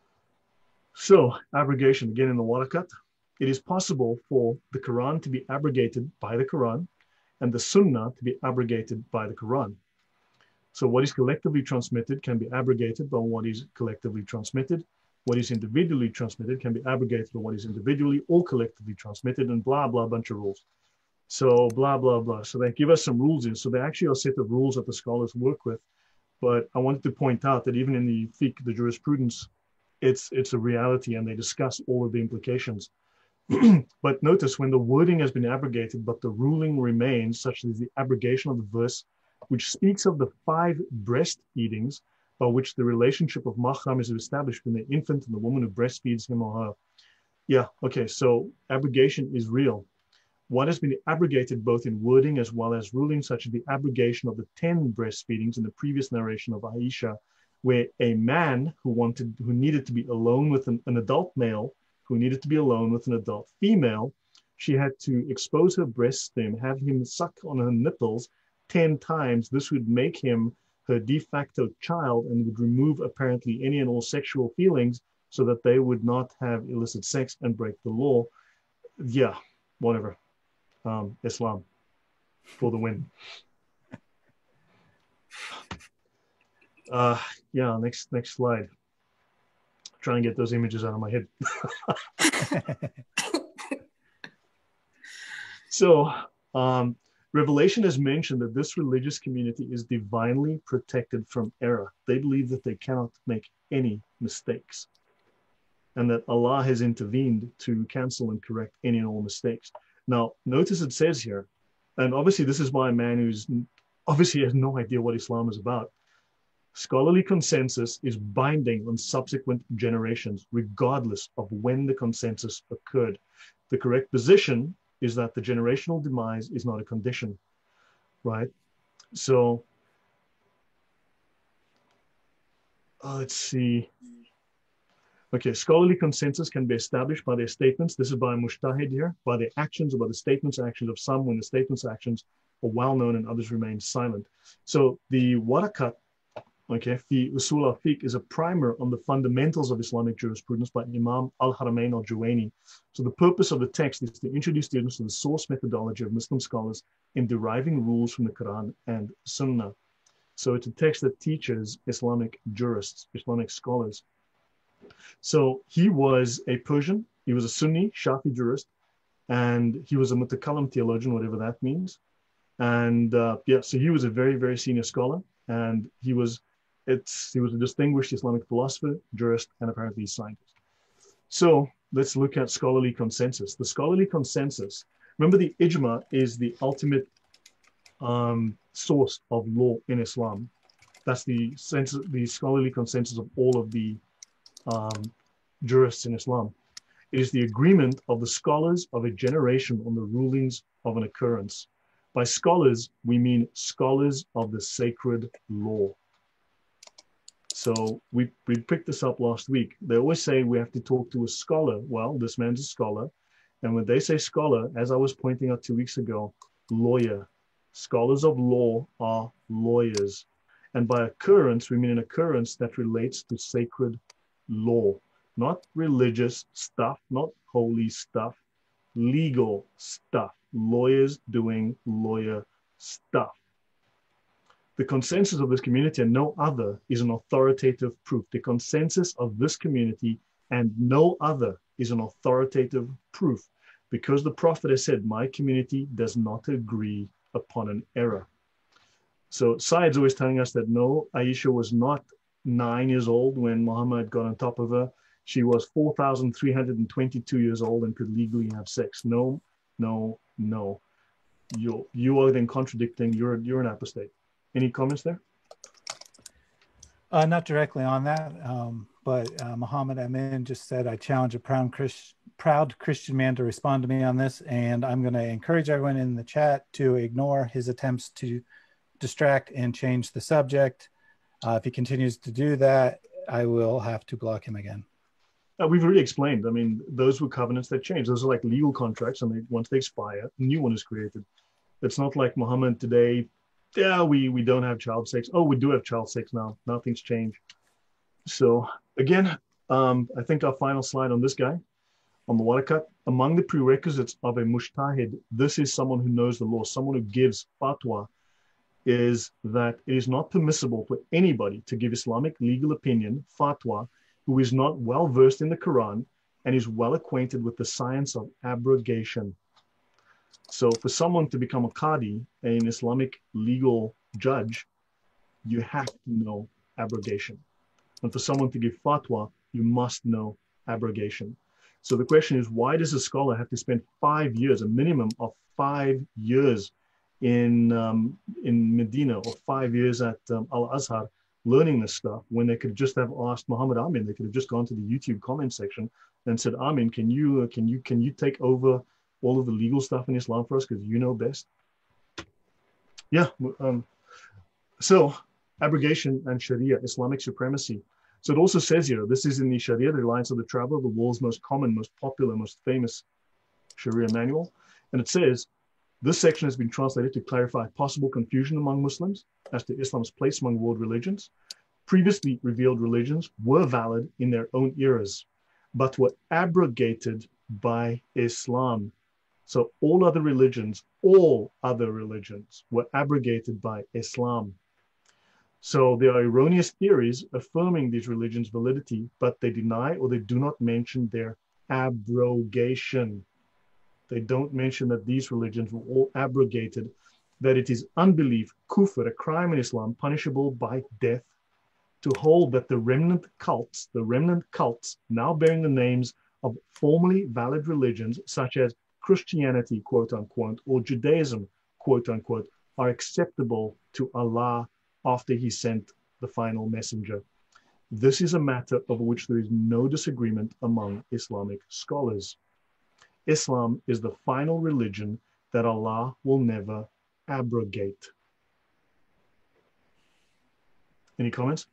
So, abrogation, again in the Warakat. It is possible for the Quran to be abrogated by the Quran and the Sunnah to be abrogated by the Quran. So what is collectively transmitted can be abrogated by what is collectively transmitted. What is individually transmitted can be abrogated by what is individually or collectively transmitted, and blah, blah, bunch of rules. So blah, blah, blah. So they give us some rules in. So they actually are a set of rules that the scholars work with. But I wanted to point out that even in the fiqh, the jurisprudence, it's a reality, and they discuss all of the implications. But notice when the wording has been abrogated, but the ruling remains, such as the abrogation of the verse, which speaks of the 5 breastfeedings by which the relationship of mahram is established between the infant and the woman who breastfeeds him or her. Yeah, okay, so abrogation is real. What has been abrogated both in wording as well as ruling, such as the abrogation of the 10 breastfeedings in the previous narration of Aisha, where a man who needed to be alone with an adult male, who needed to be alone with an adult female, she had to expose her breast to him, have him suck on her nipples 10 times. This would make him her de facto child and would remove apparently any and all sexual feelings so that they would not have illicit sex and break the law. Yeah, whatever. Islam for the win. Yeah, next slide. Try and get those images out of my head. So, Revelation has mentioned that this religious community is divinely protected from error. They believe that they cannot make any mistakes, and that Allah has intervened to cancel and correct any and all mistakes. Now, notice it says here, and obviously this is by a man who's obviously has no idea what Islam is about. Scholarly consensus is binding on subsequent generations, regardless of when the consensus occurred. The correct position is that the generational demise is not a condition, right? So let's see. Okay, scholarly consensus can be established by their statements. This is by Mujtahid here, by their actions or by the statements and actions of some when the statements and actions are well known and others remain silent. So the Warakat, okay, the Usul al-Fiqh is a primer on the fundamentals of Islamic jurisprudence by Imam al-Haramain al-Juwayni. So the purpose of the text is to introduce students to the source methodology of Muslim scholars in deriving rules from the Quran and Sunnah. So it's a text that teaches Islamic jurists, Islamic scholars. So he was a Persian, he was a Sunni Shafi jurist, and he was a mutakallim theologian, whatever that means. And yeah, so he was a very, very senior scholar, and he was a distinguished Islamic philosopher, jurist, and apparently scientist. So let's look at scholarly consensus. The scholarly consensus, remember the ijma is the ultimate source of law in Islam. That's the scholarly consensus of all of the jurists in Islam. It is the agreement of the scholars of a generation on the rulings of an occurrence. By scholars, we mean scholars of the sacred law. So we picked this up last week. They always say we have to talk to a scholar. Well, this man's a scholar. And when they say scholar, as I was pointing out 2 weeks ago, lawyer. Scholars of law are lawyers. And by occurrence, we mean an occurrence that relates to sacred law, not religious stuff, not holy stuff, legal stuff, lawyers doing lawyer stuff. The consensus of this community and no other is an authoritative proof. The consensus of this community and no other is an authoritative proof, because the Prophet has said, my community does not agree upon an error. So Sayyid's always telling us that no, Aisha was not 9 years old when Muhammad got on top of her. She was 4,322 years old and could legally have sex. No, no, no. You are then contradicting, you're an apostate. Any comments there? Not directly on that, but Mohammed Amin just said, I challenge a proud Christian man to respond to me on this, and I'm going to encourage everyone in the chat to ignore his attempts to distract and change the subject. If he continues to do that, I will have to block him again. We've already explained. I mean, those were covenants that change. Those are like legal contracts, and once they expire, a new one is created. It's not like Muhammad today, yeah, we don't have child sex. Oh, we do have child sex now. Nothing's changed. So again, I think our final slide on this guy, on the warakat, among the prerequisites of a mujtahid, this is someone who knows the law, someone who gives fatwa, is that it is not permissible for anybody to give Islamic legal opinion, fatwa, who is not well versed in the Quran and is well acquainted with the science of abrogation. So for someone to become a qadi, an Islamic legal judge, you have to know abrogation. And for someone to give fatwa, you must know abrogation. So the question is, why does a scholar have to spend 5 years, a minimum of 5 years in Medina, or 5 years at Al-Azhar learning this stuff, when they could just have asked Muhammad Amin? They could have just gone to the YouTube comment section and said, Amin, can you take over all of the legal stuff in Islam for us, because you know best? Yeah. So abrogation and Sharia, Islamic supremacy. So it also says here, this is in the Sharia, the Reliance of the Traveler, the world's most common, most popular, most famous Sharia manual. And it says, this section has been translated to clarify possible confusion among Muslims as to Islam's place among world religions. Previously revealed religions were valid in their own eras, but were abrogated by Islam. So all other religions were abrogated by Islam. So there are erroneous theories affirming these religions' validity, but they deny or they do not mention their abrogation. They don't mention that these religions were all abrogated, that it is unbelief, kufr, a crime in Islam, punishable by death, to hold that the remnant cults, now bearing the names of formerly valid religions, such as Christianity, quote unquote, or Judaism, quote unquote, are acceptable to Allah after he sent the final messenger. This is a matter over which there is no disagreement among Islamic scholars. Islam is the final religion that Allah will never abrogate. Any comments?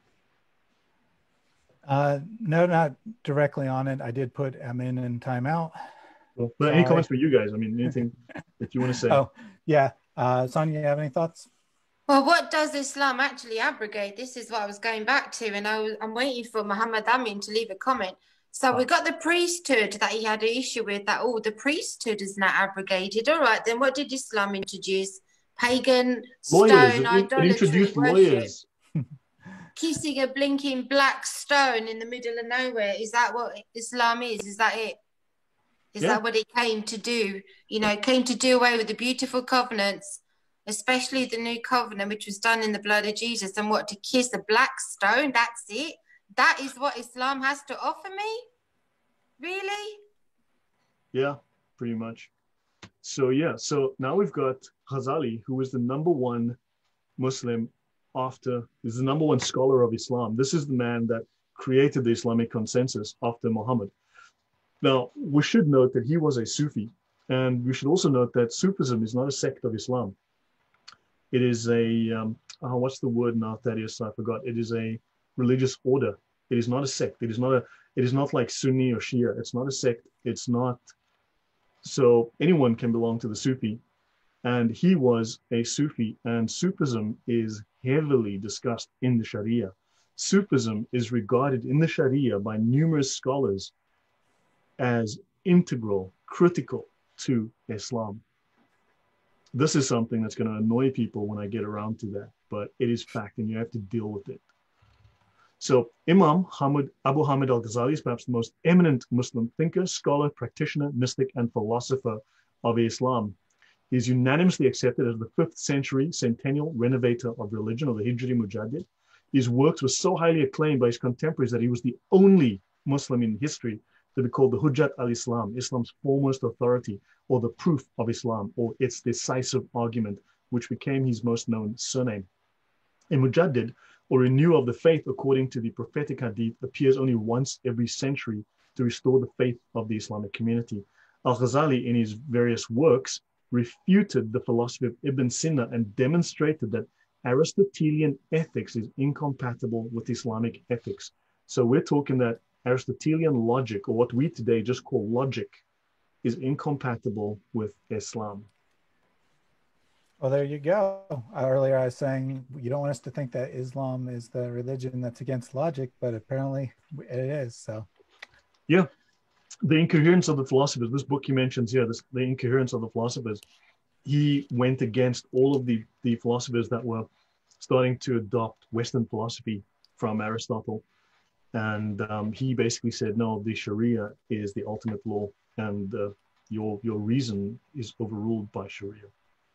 No, not directly on it. I did put Amin in timeout. But any comments for you guys? I mean, anything that you want to say? Oh, yeah. Sonia, you have any thoughts? Well, what does Islam actually abrogate? This is what I was going back to, and I'm waiting for Muhammad Amin to leave a comment. So we got the priesthood that he had an issue with, that, the priesthood is not abrogated. All right, then what did Islam introduce? Pagan stone idolatry, it introduced worship. lawyers. Kissing a blinking black stone in the middle of nowhere. Is that what Islam is? Is that it? Is that what it came to do? You know, it came to do away with the beautiful covenants, especially the new covenant, which was done in the blood of Jesus, and what, to kiss a black stone? That's it? That is what Islam has to offer me? Really? Yeah, pretty much. So now we've got Ghazali, who is the number one Muslim is the number one scholar of Islam. This is the man that created the Islamic consensus after Muhammad. Now, we should note that he was a Sufi, and we should also note that Sufism is not a sect of Islam. It is a, what's the word now, Thaddeus? I forgot. It is a religious order. It is not a sect. It is not like Sunni or Shia. It's not a sect. It's not. So anyone can belong to the Sufi. And he was a Sufi, and Sufism is heavily discussed in the Sharia. Sufism is regarded in the Sharia by numerous scholars as integral, critical to Islam. This is something that's going to annoy people when I get around to that, but it is fact, and you have to deal with it. So Imam Abu Hamid al-Ghazali is perhaps the most eminent Muslim thinker, scholar, practitioner, mystic, and philosopher of Islam. He is unanimously accepted as the 5th century centennial renovator of religion, or the Hijri Mujaddid. His works were so highly acclaimed by his contemporaries that he was the only Muslim in history to be called the Hujjat al-Islam, Islam's foremost authority, or the proof of Islam, or its decisive argument, which became his most known surname. A Mujaddid, or renewer of the faith according to the prophetic hadith, appears only once every century to restore the faith of the Islamic community. Al-Ghazali, in his various works, refuted the philosophy of Ibn Sina and demonstrated that Aristotelian ethics is incompatible with Islamic ethics. So we're talking that Aristotelian logic, or what we today just call logic, is incompatible with Islam. Well, there you go. Earlier I was saying you don't want us to think that Islam is the religion that's against logic, but apparently it is. So, yeah. The Incoherence of the Philosophers, this book he mentions here, The Incoherence of the Philosophers, he went against all of the philosophers that were starting to adopt Western philosophy from Aristotle. And he basically said, no, the Sharia is the ultimate law, and your reason is overruled by Sharia.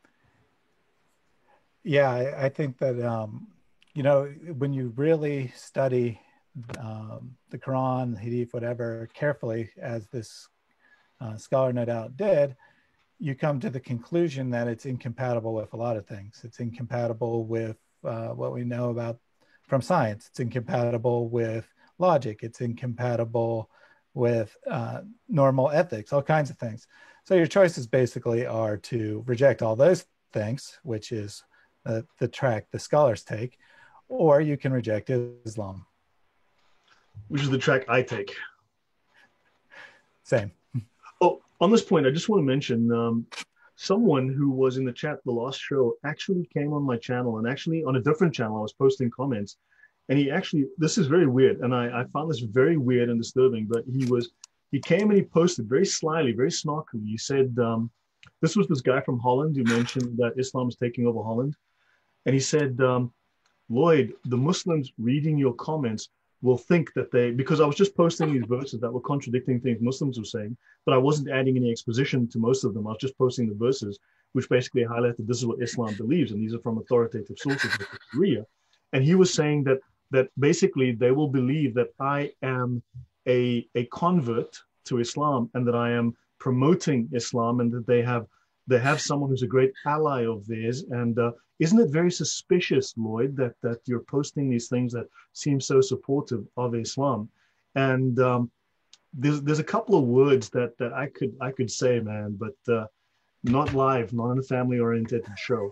Yeah, I think that, when you really study the Quran, the Hadith, whatever, carefully, as this scholar no doubt did, you come to the conclusion that it's incompatible with a lot of things. It's incompatible with what we know about from science. It's incompatible with logic. It's incompatible with normal ethics, all kinds of things. So your choices basically are to reject all those things, which is the track the scholars take, or you can reject Islam. Which is the track I take. Same. Oh, on this point, I just want to mention someone who was in the chat the last show actually came on my channel, and actually on a different channel I was posting comments, and this is very weird, and I found this very weird and disturbing, but he came and he posted very slyly, very snarkily. He said, this was this guy from Holland who mentioned that Islam is taking over Holland, and he said, Lloyd, the Muslims reading your comments will think that because I was just posting these verses that were contradicting things Muslims were saying, but I wasn't adding any exposition to most of them. I was just posting the verses, which basically highlighted this is what Islam believes, and these are from authoritative sources like the Sharia. And he was saying that basically they will believe that I am a convert to Islam, and that I am promoting Islam, and that they have They have someone who's a great ally of theirs. And isn't it very suspicious, Lloyd, that you're posting these things that seem so supportive of Islam? And there's a couple of words that I could say, man, but not live, not in a family-oriented show.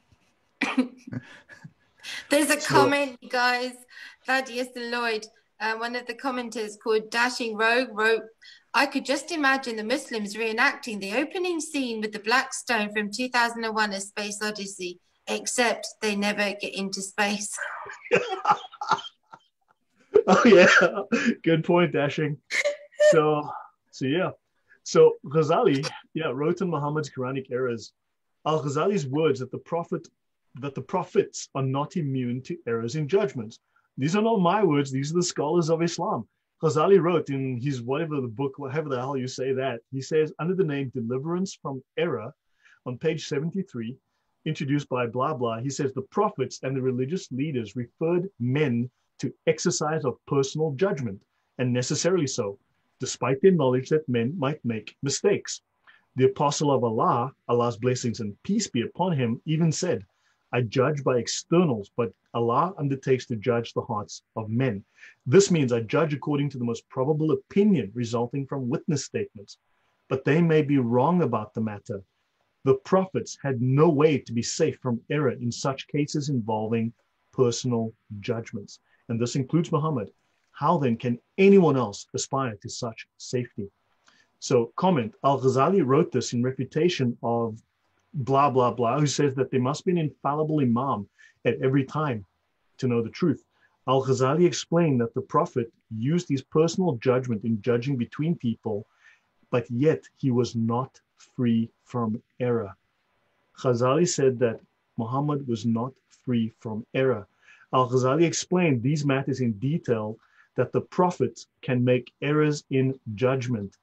There's a comment, guys. Thaddeus and Lloyd, one of the commenters called Dashing Rogue wrote, I could just imagine the Muslims reenacting the opening scene with the Black Stone from 2001: A Space Odyssey, except they never get into space. Oh yeah, good point, Dashing. So yeah. So Ghazali, wrote in Muhammad's Quranic errors. Al-Ghazali's words that the prophets are not immune to errors in judgments. These are not my words, these are the scholars of Islam. Ghazali wrote in his whatever the book, whatever the hell you say that, he says under the name Deliverance from Error on page 73, introduced by blah blah, he says the prophets and the religious leaders referred men to exercise of personal judgment, and necessarily so, despite their knowledge that men might make mistakes. The apostle of Allah, Allah's blessings and peace be upon him, even said, I judge by externals, but Allah undertakes to judge the hearts of men. This means I judge according to the most probable opinion resulting from witness statements, but they may be wrong about the matter. The prophets had no way to be safe from error in such cases involving personal judgments, and this includes Muhammad. How then can anyone else aspire to such safety? So comment, Al-Ghazali wrote this in refutation of blah, blah, blah, who says that there must be an infallible imam at every time to know the truth. Al-Ghazali explained that the Prophet used his personal judgment in judging between people, but yet he was not free from error. Ghazali said that Muhammad was not free from error. Al-Ghazali explained these matters in detail, that the Prophet can make errors in judgment.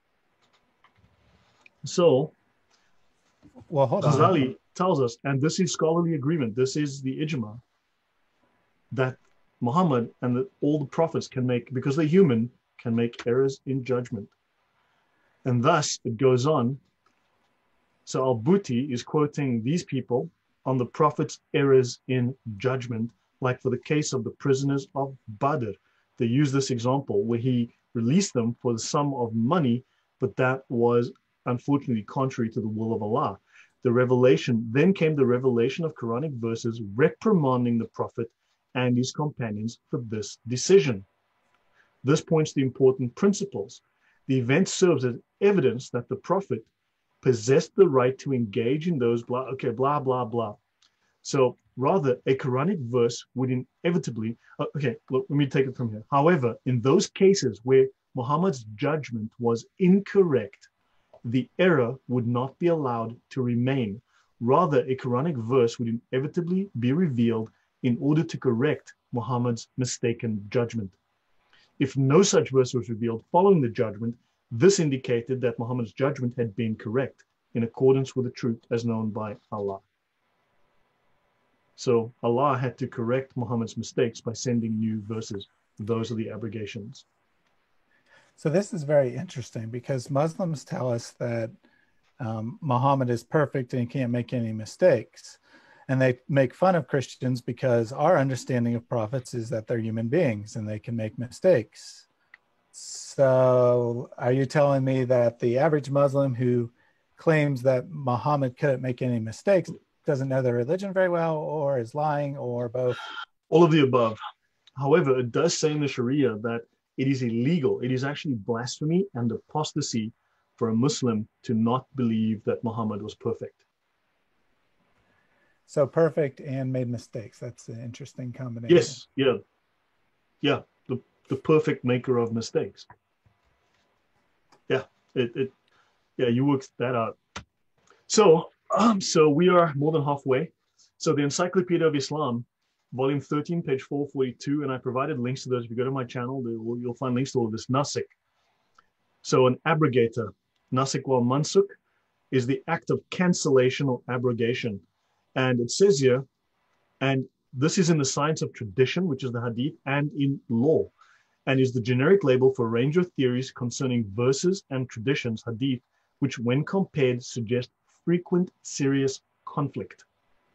So, well, hold Ghazali tells us, and this is scholarly agreement, this is the ijma, that Muhammad and all the prophets can make, because they're human, can make errors in judgment. And thus it goes on. So Al-Buti is quoting these people on the prophet's errors in judgment, like for the case of the prisoners of Badr. They use this example where he released them for the sum of money, but that was unfortunately contrary to the will of Allah. Then came the revelation of Quranic verses reprimanding the Prophet and his companions for this decision. This points to important principles. The event serves as evidence that the Prophet possessed the right to engage in those blah, blah, blah. So rather, a Quranic verse would inevitably, look, let me take it from here. However, in those cases where Muhammad's judgment was incorrect, the error would not be allowed to remain. Rather, a Quranic verse would inevitably be revealed in order to correct Muhammad's mistaken judgment. If no such verse was revealed following the judgment, this indicated that Muhammad's judgment had been correct in accordance with the truth as known by Allah. So Allah had to correct Muhammad's mistakes by sending new verses. Those are the abrogations. So this is very interesting because Muslims tell us that Muhammad is perfect and he can't make any mistakes. And they make fun of Christians because our understanding of prophets is that they're human beings and they can make mistakes. So are you telling me that the average Muslim who claims that Muhammad couldn't make any mistakes doesn't know their religion very well, or is lying, or both? All of the above. However, it does say in the Sharia that it is illegal. It is actually blasphemy and apostasy for a Muslim to not believe that Muhammad was perfect. So perfect and made mistakes. That's an interesting combination. Yes, yeah. The perfect maker of mistakes. Yeah, you worked that out. So we are more than halfway. So the Encyclopedia of Islam, volume 13, page 442, and I provided links to those. If you go to my channel, you'll find links to all of this. Nasik. So an abrogator, nasik wal mansuk, is the act of cancellation or abrogation. And it says here, and this is in the science of tradition, which is the hadith, and in law, and is the generic label for a range of theories concerning verses and traditions, hadith, which when compared suggest frequent, serious conflict.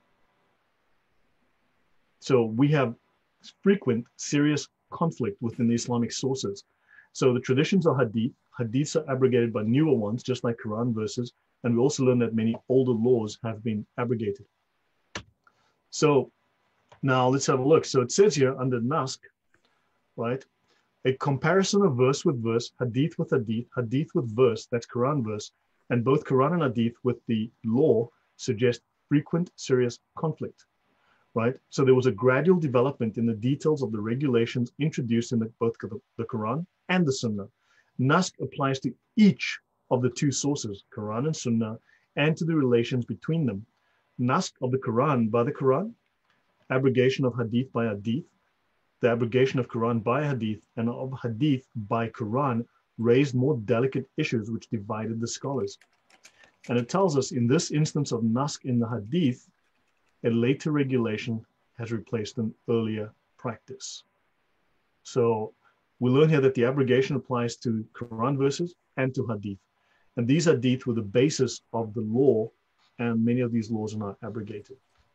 So we have frequent, serious conflict within the Islamic sources. So the traditions are hadiths are abrogated by newer ones, just like Quran verses, and we also learn that many older laws have been abrogated. So now let's have a look. So it says here under Nask, right? A comparison of verse with verse, hadith with verse, that's Quran verse, and both Quran and hadith with the law suggest frequent, serious conflict, right? So there was a gradual development in the details of the regulations introduced in both the Quran and the Sunnah. Nask applies to each of the two sources, Quran and Sunnah, and to the relations between them. Nask of the Quran by the Quran, abrogation of hadith by hadith, the abrogation of Quran by hadith, and of hadith by Quran raised more delicate issues which divided the scholars. And it tells us in this instance of Nask in the hadith, a later regulation has replaced an earlier practice. So we learn here that the abrogation applies to Quran verses and to hadith. And these hadith were the basis of the law, and many of these laws are now abrogated.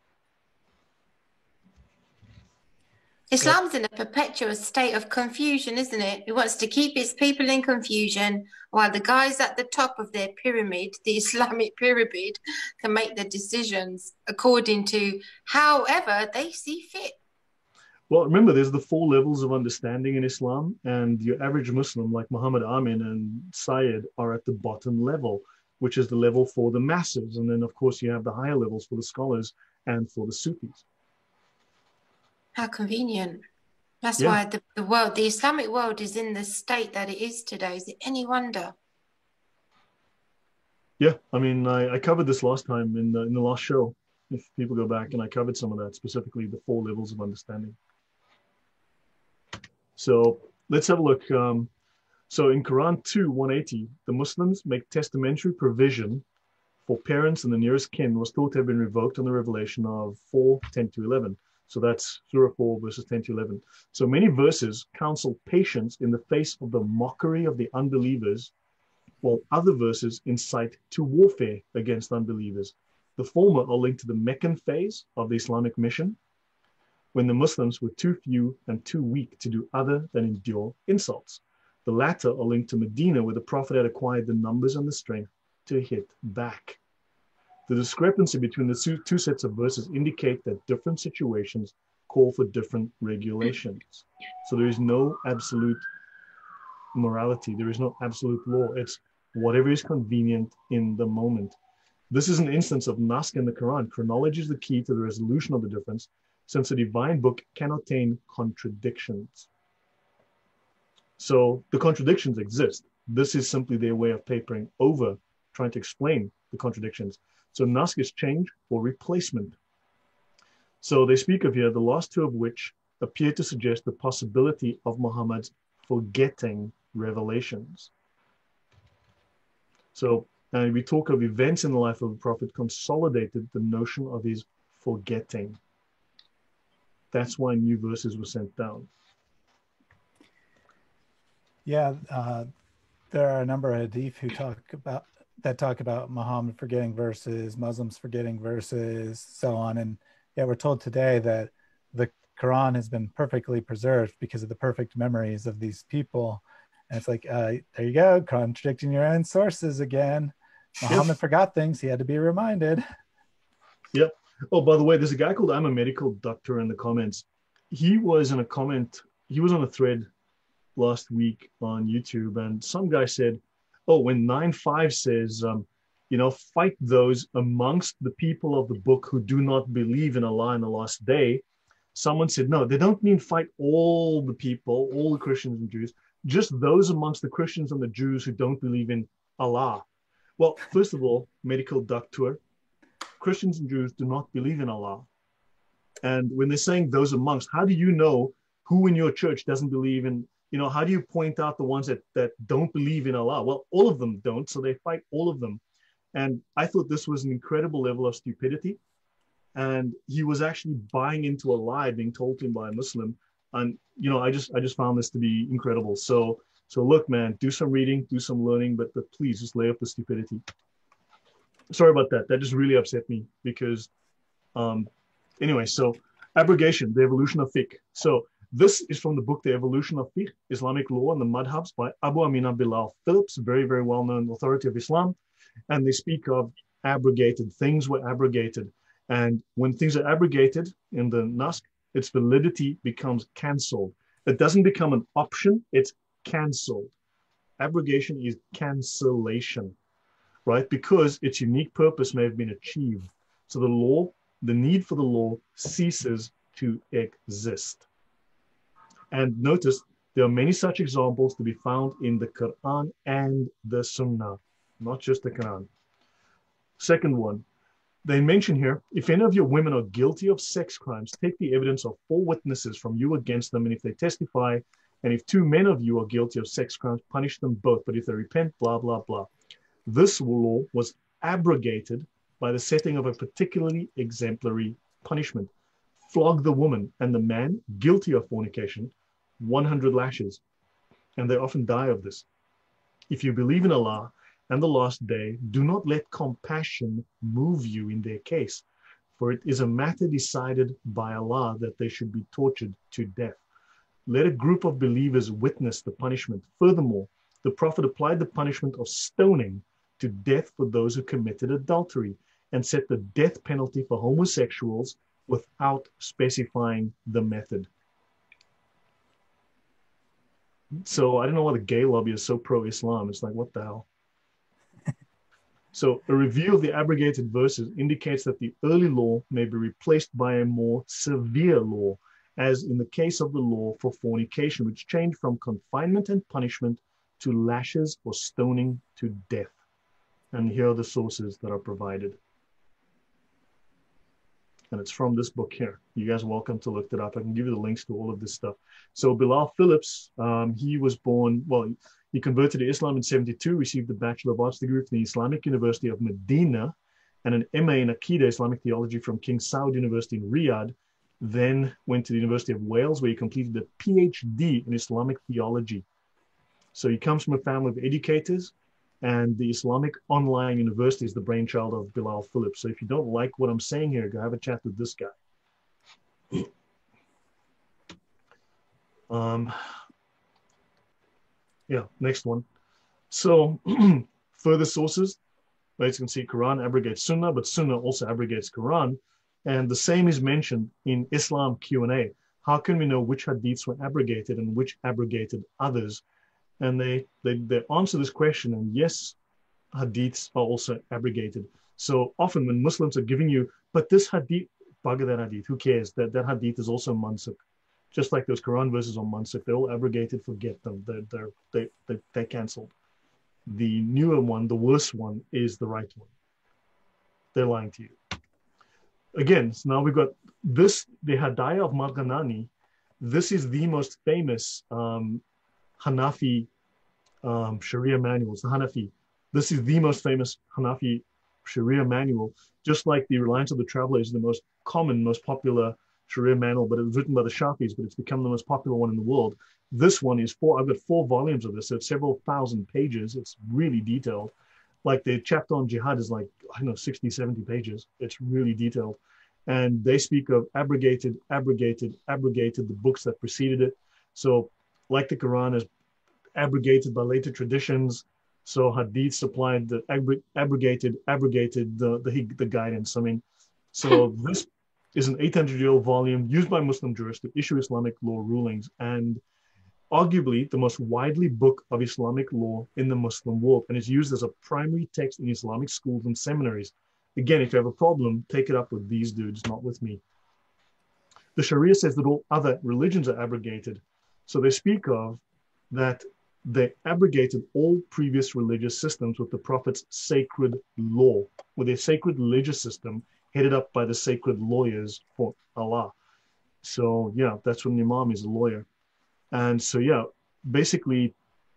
Islam's in a perpetual state of confusion, isn't it? It wants to keep its people in confusion while the guys at the top of their pyramid, the Islamic pyramid, can make the decisions according to however they see fit. Well, remember, there's the 4 levels of understanding in Islam, and your average Muslim like Muhammad Amin and Syed are at the bottom level, which is the level for the masses. And then, of course, you have the higher levels for the scholars and for the Sufis. How convenient. That's why the Islamic world is in the state that it is today. Is it any wonder? Yeah, I mean, I covered this last time in the last show. If people go back, and I covered some of that, specifically the 4 levels of understanding. So let's have a look. So in Quran 2:180, the Muslims make testamentary provision for parents and the nearest kin was thought to have been revoked on the revelation of 4:10-11. So that's Surah 4 verses 10-11. So many verses counsel patience in the face of the mockery of the unbelievers, while other verses incite to warfare against unbelievers. The former are linked to the Meccan phase of the Islamic mission, when the Muslims were too few and too weak to do other than endure insults. The latter are linked to Medina, where the Prophet had acquired the numbers and the strength to hit back. The discrepancy between the two sets of verses indicate that different situations call for different regulations. So there is no absolute morality. There is no absolute law. It's whatever is convenient in the moment. This is an instance of Nask in the Quran. Chronology is the key to the resolution of the difference, since the divine book can attain contradictions. So the contradictions exist. This is simply their way of papering over, trying to explain the contradictions. So Nask is change or replacement. So they speak of here, the last 2 of which appear to suggest the possibility of Muhammad's forgetting revelations. So we talk of events in the life of the Prophet consolidated the notion of his forgetting. That's why new verses were sent down. Yeah, there are a number of hadith who talk about Muhammad forgetting verses, Muslims forgetting verses, so on. And yeah, we're told today that the Quran has been perfectly preserved because of the perfect memories of these people. And it's like, there you go, contradicting your own sources again. Muhammad forgot things. He had to be reminded. Yep. Oh, by the way, there's a guy called I'm a Medical Doctor in the comments. He was in a comment. He was on a thread last week on YouTube, and some guy said, oh, when 9:5 says, fight those amongst the people of the book who do not believe in Allah in the last day. Someone said, no, they don't mean fight all the people, all the Christians and Jews, just those amongst the Christians and the Jews who don't believe in Allah. Well, first of all, Medical Doctor, Christians and Jews do not believe in Allah. And when they're saying those amongst, how do you know who in your church doesn't believe in, how do you point out the ones that don't believe in Allah? Well, all of them don't, so they fight all of them. And I thought this was an incredible level of stupidity. And he was actually buying into a lie being told to him by a Muslim. And, I just found this to be incredible. So look, man, do some reading, do some learning, but please just lay up the stupidity. sorry about that. That just really upset me because, anyway, so abrogation, the evolution of fiqh. So this is from the book, The Evolution of Fiqh, Islamic Law and the Madhabs by Abu Aminah Bilal Phillips, very, very well-known authority of Islam. And they speak of abrogated, things were abrogated. And when things are abrogated in the Naskh, its validity becomes cancelled. It doesn't become an option, it's cancelled. Abrogation is cancellation, right? Because its unique purpose may have been achieved. So the law, the need for the law ceases to exist. And notice there are many such examples to be found in the Quran and the Sunnah, not just the Quran. Second one, they mention here, if any of your women are guilty of sex crimes, take the evidence of 4 witnesses from you against them, and if they testify, and if 2 men of you are guilty of sex crimes, punish them both. But if they repent, blah, blah, blah. This law was abrogated by the setting of a particularly exemplary punishment. Flog the woman and the man guilty of fornication, 100 lashes, and they often die of this. If you believe in Allah and the last day, do not let compassion move you in their case, for it is a matter decided by Allah that they should be tortured to death. Let a group of believers witness the punishment. Furthermore, the Prophet applied the punishment of stoning to death for those who committed adultery and set the death penalty for homosexuals without specifying the method. So I don't know why the gay lobby is so pro-Islam. It's like, what the hell? So a review of the abrogated verses indicates that the early law may be replaced by a more severe law, as in the case of the law for fornication, which changed from confinement and punishment to lashes or stoning to death. And here are the sources that are provided. And it's from this book here. You guys are welcome to look it up. I can give you the links to all of this stuff. So Bilal Phillips, he was born, well, he converted to Islam in 72, received the Bachelor of Arts degree from the Islamic University of Medina and an MA in Aqidah, Islamic Theology from King Saud University in Riyadh, then went to the University of Wales where he completed a PhD in Islamic Theology. So he comes from a family of educators, and the Islamic Online University is the brainchild of Bilal Phillips. So if you don't like what I'm saying here, go have a chat with this guy. Yeah, next one. So further sources, as you can see, Quran abrogates Sunnah, but Sunnah also abrogates Quran. And the same is mentioned in Islam Q&A. How can we know which hadiths were abrogated and which abrogated others? And they answer this question, and yes, hadiths are also abrogated. So often when Muslims are giving you, but this hadith, bugger that hadith, who cares? That hadith is also mansukh. Just like those Quran verses on mansukh, they're all abrogated, forget them. They're cancelled. The newer one, the worst one, is the right one. They're lying to you. Again, so now we've got this, the Hadayah of Marghanani. This is the most famous Hanafi Sharia manuals, the Hanafi. This is the most famous Hanafi Sharia manual, just like the Reliance of the Traveler is the most common, most popular Sharia manual, but it was written by the Shafis, but it's become the most popular one in the world. This one is I've got 4 volumes of this, so it's several thousand pages. It's really detailed. Like the chapter on jihad is like, I don't know, 60, 70 pages. It's really detailed. And they speak of abrogated the books that preceded it. So like the Quran is abrogated by later traditions. So hadith supplied the abrogated the guidance. I mean, so this is an 800-year-old volume used by Muslim jurists to issue Islamic law rulings, and arguably the most widely book of Islamic law in the Muslim world, and is used as a primary text in Islamic schools and seminaries. Again, if you have a problem, take it up with these dudes, not with me. The Sharia says that all other religions are abrogated. So they speak of that they abrogated all previous religious systems with the Prophet's sacred law, with a sacred religious system headed up by the sacred lawyers for Allah. So yeah, that's when the Imam is a lawyer. And so yeah, basically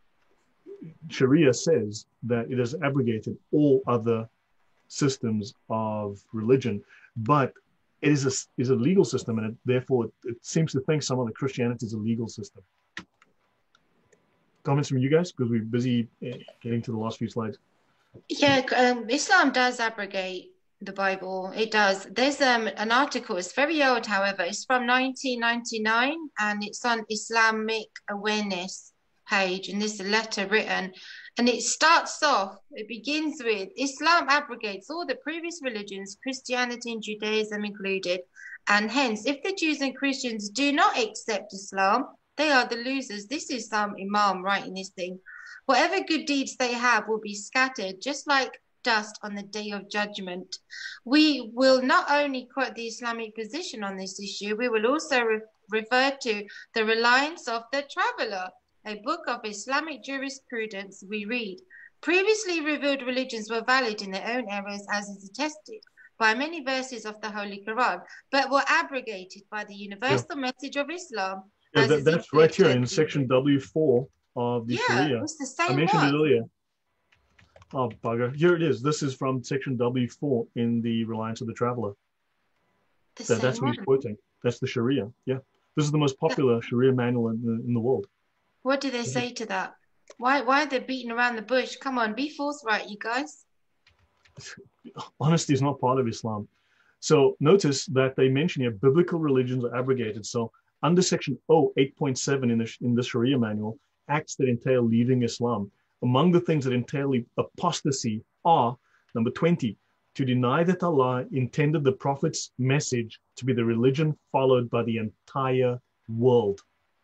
Sharia says that it has abrogated all other systems of religion, but it is a legal system, and therefore it seems to think some of the Christianity is a legal system. Comments from you guys, because we're busy getting to the last few slides. Yeah, Islam does abrogate the Bible. It does. There's an article. It's very old, however. It's from 1999, and it's on Islamic Awareness page, and there's a letter written, and it starts off. It begins with Islam abrogates all the previous religions, Christianity and Judaism included, and hence, if the Jews and Christians do not accept Islam, they are the losers. This is some imam writing this thing. Whatever good deeds they have will be scattered, just like dust on the day of judgment. We will not only quote the Islamic position on this issue, we will also refer to the reliance of the traveler, a book of Islamic jurisprudence we read. Previously revealed religions were valid in their own errors, as is attested by many verses of the Holy Quran, but were abrogated by the Yeah, universal message of Islam, yeah, as is that's right here in included. section W4 of the Yeah, Sharia. it's the I same mentioned it one. earlier. Oh, bugger. Here it is. This is from section W4 in the Reliance of the Traveler. The same That's what he's one. quoting. That's the Sharia. Yeah. This is the most popular Sharia manual in the world. What do they say to that? Why are they beating around the bush? Come on, be forthright, you guys. Honesty is not part of Islam. So notice that they mention here biblical religions are abrogated. So under section O 8.7 in the Sharia manual, acts that entail leaving Islam. Among the things that entail apostasy are number 20, to deny that Allah intended the Prophet's message to be the religion followed by the entire world.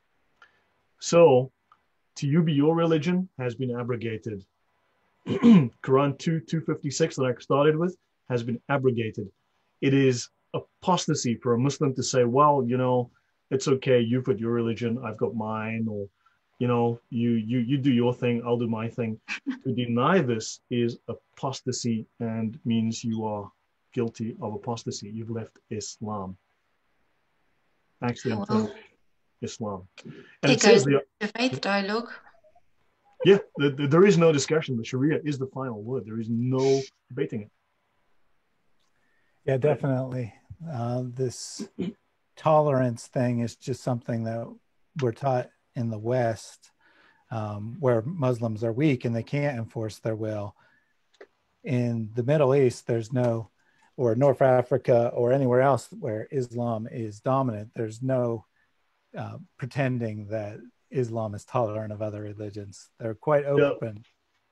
So to you be your religion has been abrogated. Quran 2:256 that I started with has been abrogated. It is apostasy for a Muslim to say, well, it's okay, you've got your religion, I've got mine, or you do your thing, I'll do my thing. To deny this is apostasy and means you are guilty of apostasy. You've left Islam. Accidental Islam. And It it says goes to faith dialogue. yeah, there is no discussion. The Sharia is the final word. There is no debating it. Yeah, definitely. This tolerance thing is just something that we're taught in the West, where Muslims are weak and they can't enforce their will. In the Middle East, there's no, or North Africa or anywhere else where Islam is dominant, there's no pretending that Islam is tolerant of other religions. They're quite open.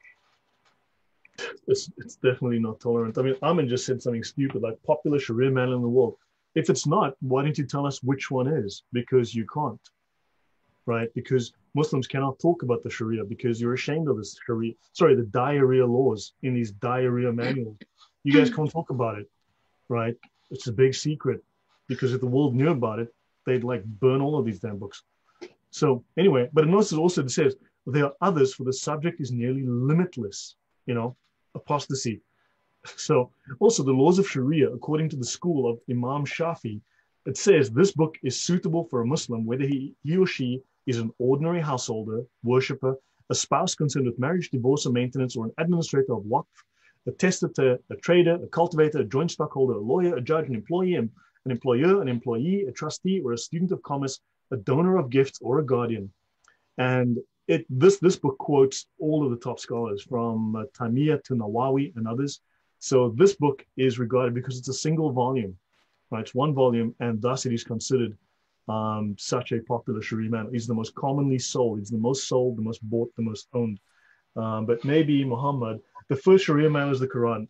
Yeah. It's definitely not tolerant. I mean, Amin just said something stupid, like popular Sharia man in the world. If it's not, why don't you tell us which one is? Because you can't, right? Because Muslims cannot talk about the Sharia because you're ashamed of this Sharia. Sorry, the diarrhea laws in these diarrhea manuals. You guys can't talk about it, right? It's a big secret because if the world knew about it, they'd like burn all of these damn books. So anyway, but notice it also says there are others for the subject is nearly limitless, apostasy. So also the laws of Sharia, according to the school of Imam Shafi, it says this book is suitable for a Muslim, whether he or she is an ordinary householder, worshipper, a spouse concerned with marriage, divorce, or maintenance, or an administrator of waqf, a testator, a trader, a cultivator, a joint stockholder, a lawyer, a judge, an employee, an employer, an employee, a trustee, or a student of commerce, a donor of gifts, or a guardian. And this book quotes all of the top scholars from Taymiyyah to Nawawi and others. So this book is regarded because it's a single volume, right? It's one volume, and thus it is considered such a popular Sharia manual. It's the most commonly sold. It's the most sold, the most bought, the most owned. But maybe Muhammad, the first Sharia manual is the Quran.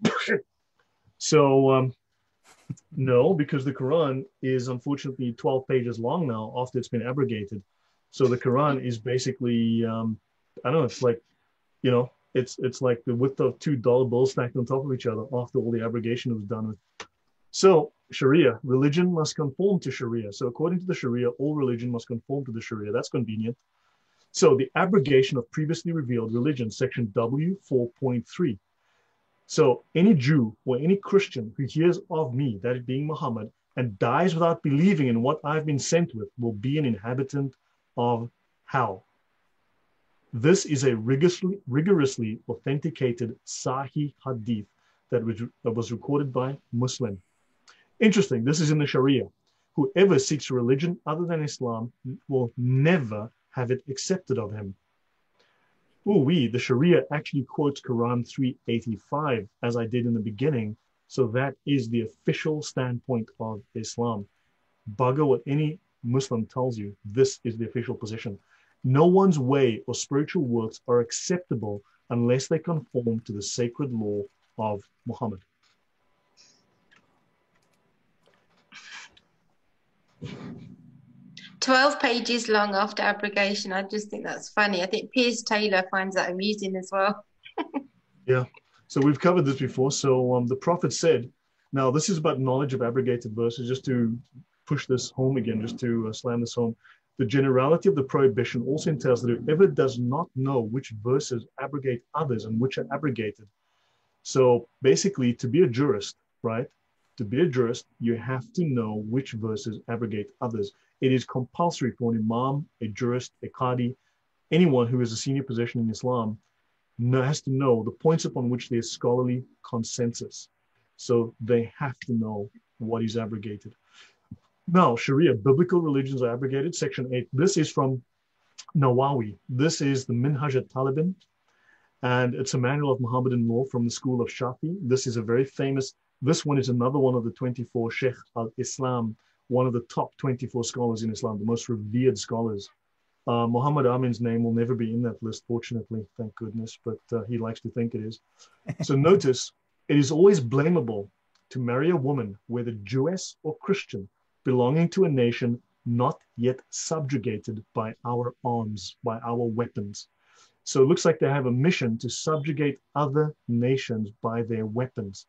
So no, because the Quran is unfortunately 12 pages long now after it's been abrogated. So the Quran is basically, I don't know, it's like, it's like the width of $2 bills stacked on top of each other after all the abrogation was done with. So Sharia, religion must conform to Sharia. So according to the Sharia, all religion must conform to the Sharia. That's convenient. So the abrogation of previously revealed religion, section W 4.3. So any Jew or any Christian who hears of me, that being Muhammad, and dies without believing in what I've been sent with will be an inhabitant of hell. This is a rigorously authenticated Sahih Hadith that was recorded by Muslim. Interesting, this is in the Sharia. Whoever seeks a religion other than Islam will never have it accepted of him. the Sharia actually quotes Quran 385, as I did in the beginning. So that is the official standpoint of Islam. Bugger what any Muslim tells you, this is the official position. No one's way or spiritual works are acceptable unless they conform to the sacred law of Muhammad. "12 pages long after abrogation." I just think that's funny. I think Piers Taylor finds that amusing as well. Yeah, so we've covered this before. So the Prophet said, now this is about knowledge of abrogated verses, just to push this home again, just to slam this home. The generality of the prohibition also entails that whoever does not know which verses abrogate others and which are abrogated. So basically, to be a jurist, right? To be a jurist, you have to know which verses abrogate others. It is compulsory for an imam, a jurist, a qadi, anyone who has a senior position in Islam has to know the points upon which there's scholarly consensus. So they have to know what is abrogated. Now, Sharia, biblical religions are abrogated, section 8. This is from Nawawi. This is the Minhaj al-Talibin, and it's a manual of Muhammadan law from the school of Shafi. This is a very famous, this one is another one of the 24 Sheikh al-Islam, one of the top 24 scholars in Islam, the most revered scholars. Muhammad Amin's name will never be in that list, fortunately, thank goodness, but he likes to think it is. So notice, it is always blamable to marry a woman, whether Jewess or Christian, belonging to a nation not yet subjugated by our arms, by our weapons. So it looks like they have a mission to subjugate other nations by their weapons.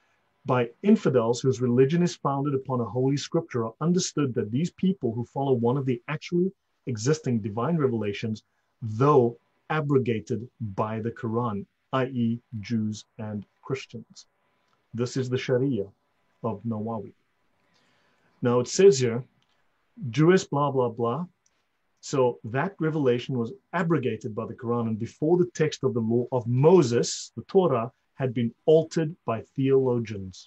By infidels whose religion is founded upon a holy scripture are understood that these people who follow one of the actually existing divine revelations, though abrogated by the Quran, i.e. Jews and Christians. This is the Sharia of Nawawi. Now it says here, Jewish blah, blah, blah. So that revelation was abrogated by the Quran, and before the text of the law of Moses, the Torah, had been altered by theologians.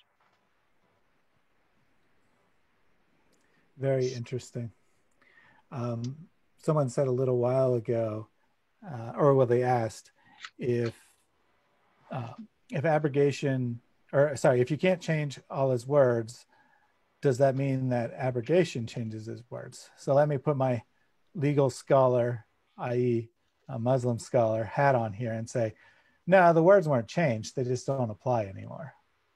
Very interesting. Someone said a little while ago, they asked if abrogation, if you can't change all his words, does that mean that abrogation changes his words? So let me put my legal scholar, i.e. a Muslim scholar, hat on here and say, no, the words weren't changed. They just don't apply anymore.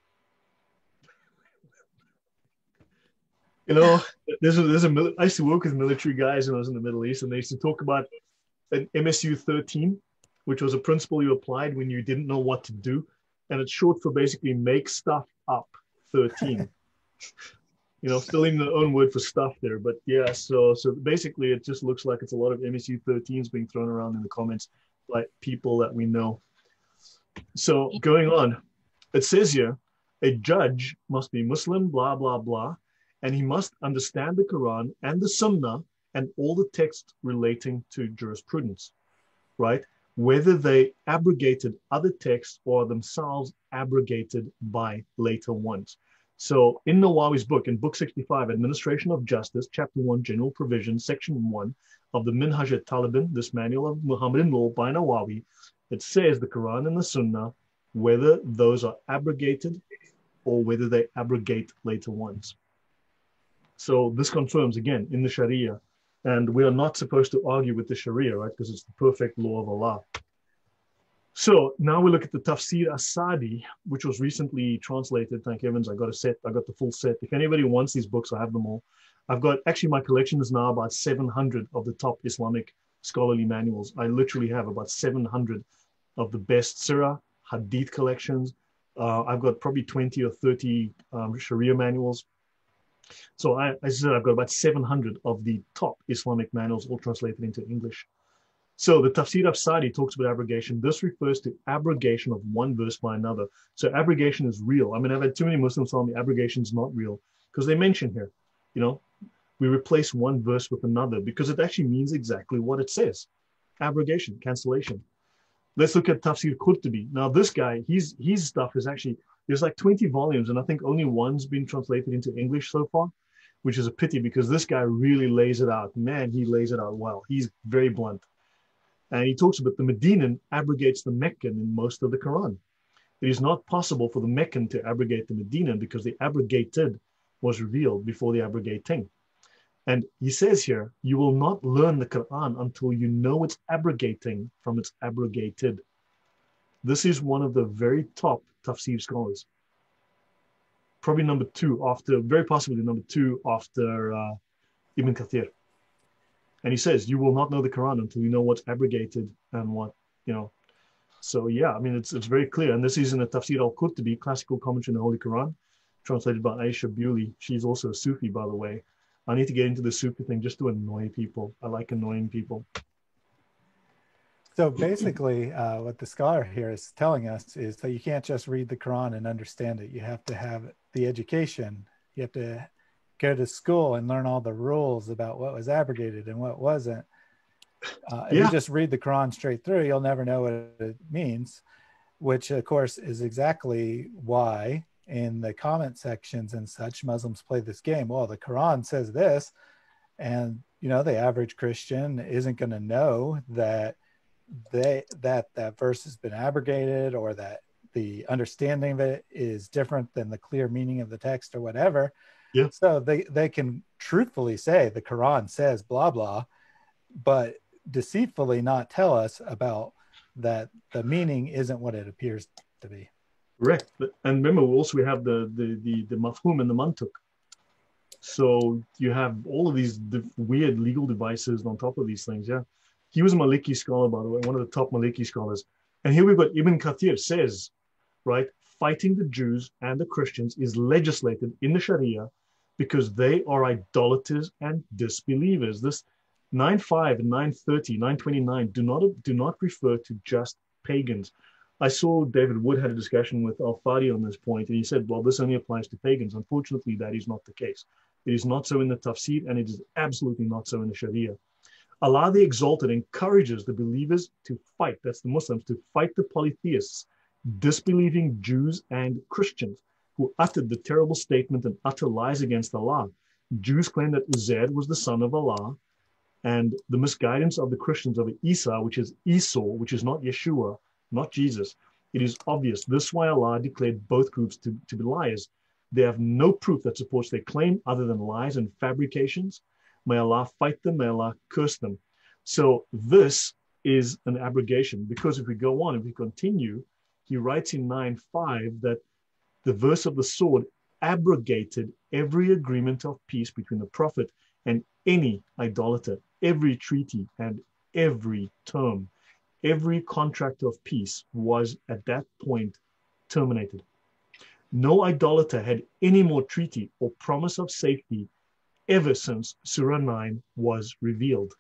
You know, I used to work with military guys when I was in the Middle East, and they used to talk about an MSU 13, which was a principle you applied when you didn't know what to do. And it's short for basically make stuff up 13. You know, still in the own word for stuff there. But yeah, so basically it just looks like it's a lot of MSU 13s being thrown around in the comments by people that we know. So going on, it says here, a judge must be Muslim, blah, blah, blah, and he must understand the Quran and the Sunnah and all the texts relating to jurisprudence, right? Whether they abrogated other texts or themselves abrogated by later ones. So in Nawawi's book, in book 65, Administration of Justice, chapter 1, General Provisions, section 1 of the Minhaj al-Talibin, this manual of Muhammadan law by Nawawi, it says the Quran and the Sunnah, whether those are abrogated or whether they abrogate later ones. So this confirms, again, in the Sharia, and we are not supposed to argue with the Sharia, right? Because it's the perfect law of Allah. So now we look at the Tafsir As-Sadi, which was recently translated. Thank heavens, I got the full set. If anybody wants these books, I have them all. Actually, my collection is now about 700 of the top Islamic scholarly manuals. I literally have about 700 of the best Sirah, Hadith collections. I've got probably 20 or 30 Sharia manuals. So I said I've got about 700 of the top Islamic manuals, all translated into English. So the Tafsir As-Sadi talks about abrogation. This refers to abrogation of one verse by another. So abrogation is real. I mean, I've had too many Muslims tell me abrogation is not real because they mention here, you know, we replace one verse with another because it actually means exactly what it says. Abrogation, cancellation. Let's look at Tafsir Qurtubi. Now this guy, his stuff is actually, there's like 20 volumes and I think only one's been translated into English so far, which is a pity because this guy really lays it out. Man, he lays it out well. He's very blunt. And he talks about the Medinan abrogates the Meccan in most of the Quran. It is not possible for the Meccan to abrogate the Medinan because the abrogated was revealed before the abrogating. And he says here, you will not learn the Quran until you know its abrogating from its abrogated. This is one of the very top tafsir scholars. Probably number two after, very possibly number two after Ibn Kathir. And he says, you will not know the Quran until you know what's abrogated and what, you know. So yeah, I mean, it's very clear. And this is in the Tafsir al-Qurtubi, classical commentary on the Holy Quran, translated by Aisha Bewley. She's also a Sufi, by the way. I need to get into the Sufi thing just to annoy people. I like annoying people. So basically, what the scholar here is telling us is that you can't just read the Quran and understand it. You have to have the education. You have to go to school and learn all the rules about what was abrogated and what wasn't. If you just read the Quran straight through, you'll never know what it means, which of course is exactly why in the comment sections and such, Muslims play this game. Well, the Quran says this, and you know, the average Christian isn't going to know that that verse has been abrogated, or that the understanding of it is different than the clear meaning of the text or whatever. Yeah. So they can truthfully say the Quran says blah, blah, but deceitfully not tell us about that the meaning isn't what it appears to be. Correct. And remember, we have the mafhum and the mantuk. So you have all of these weird legal devices on top of these things. Yeah. He was a Maliki scholar, by the way, one of the top Maliki scholars. And here we've got Ibn Kathir says, right, fighting the Jews and the Christians is legislated in the Sharia because they are idolaters and disbelievers. This 9.5 and 9.30, 9.29 do not refer to just pagans. I saw David Wood had a discussion with Al-Fadi on this point, and he said, well, this only applies to pagans. Unfortunately, that is not the case. It is not so in the Tafsir, and it is absolutely not so in the Sharia. Allah the Exalted encourages the believers to fight, that's the Muslims, to fight the polytheists, disbelieving Jews and Christians who uttered the terrible statement and utter lies against Allah. Jews claim that Uzair was the son of Allah, and the misguidance of the Christians of Isa, which is Esau, which is not Yeshua, not Jesus. It is obvious. This is why Allah declared both groups to be liars. They have no proof that supports their claim other than lies and fabrications. May Allah fight them, may Allah curse them. So this is an abrogation, because if we go on, if we continue, he writes in 9.5 that the verse of the sword abrogated every agreement of peace between the Prophet and any idolater, every treaty and every term. Every contract of peace was at that point terminated. No idolater had any more treaty or promise of safety ever since Surah 9 was revealed.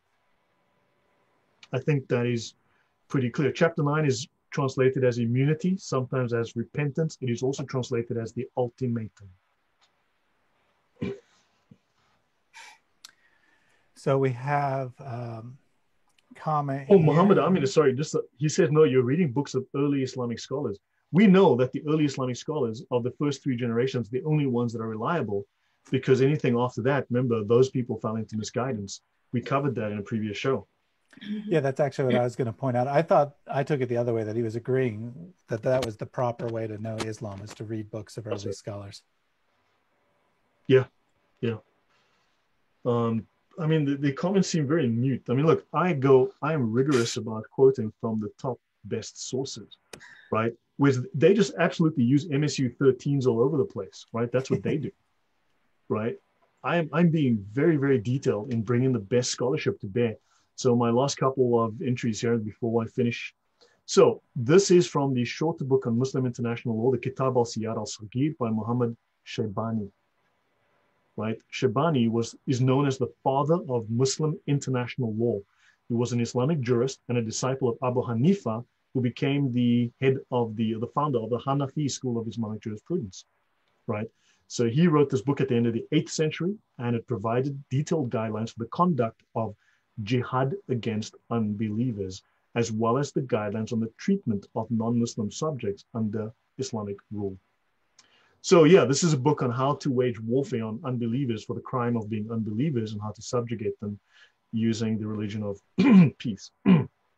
I think that is pretty clear. Chapter 9 is translated as immunity, sometimes as repentance. It is also translated as the ultimatum. So we have comment. Oh, Mohammed, I mean, sorry, he says, no, you're reading books of early Islamic scholars. We know that the early Islamic scholars of the first three generations, the only ones that are reliable, because anything after that, remember, those people fell into misguidance. We covered that in a previous show. Yeah, that's actually what I was going to point out. I took it the other way, that he was agreeing that that was the proper way to know Islam, is to read books of early scholars. Yeah, yeah. I mean, the comments seem very mute. I mean, look, I am rigorous about quoting from the top best sources, right? They just absolutely use MSU 13s all over the place, right? That's what they do, right? I'm being very, very detailed in bringing the best scholarship to bear. So my last couple of entries here before I finish. So this is from the shorter book on Muslim international law, the Kitab al-Siyar al-Saghir by Muhammad Shaybani. Right? Shaybani is known as the father of Muslim international law. He was an Islamic jurist and a disciple of Abu Hanifa, who became the head of the founder of the Hanafi school of Islamic jurisprudence. Right? So he wrote this book at the end of the 8th century, and it provided detailed guidelines for the conduct of jihad against unbelievers, as well as the guidelines on the treatment of non-Muslim subjects under Islamic rule. So yeah, this is a book on how to wage warfare on unbelievers for the crime of being unbelievers and how to subjugate them using the religion of peace.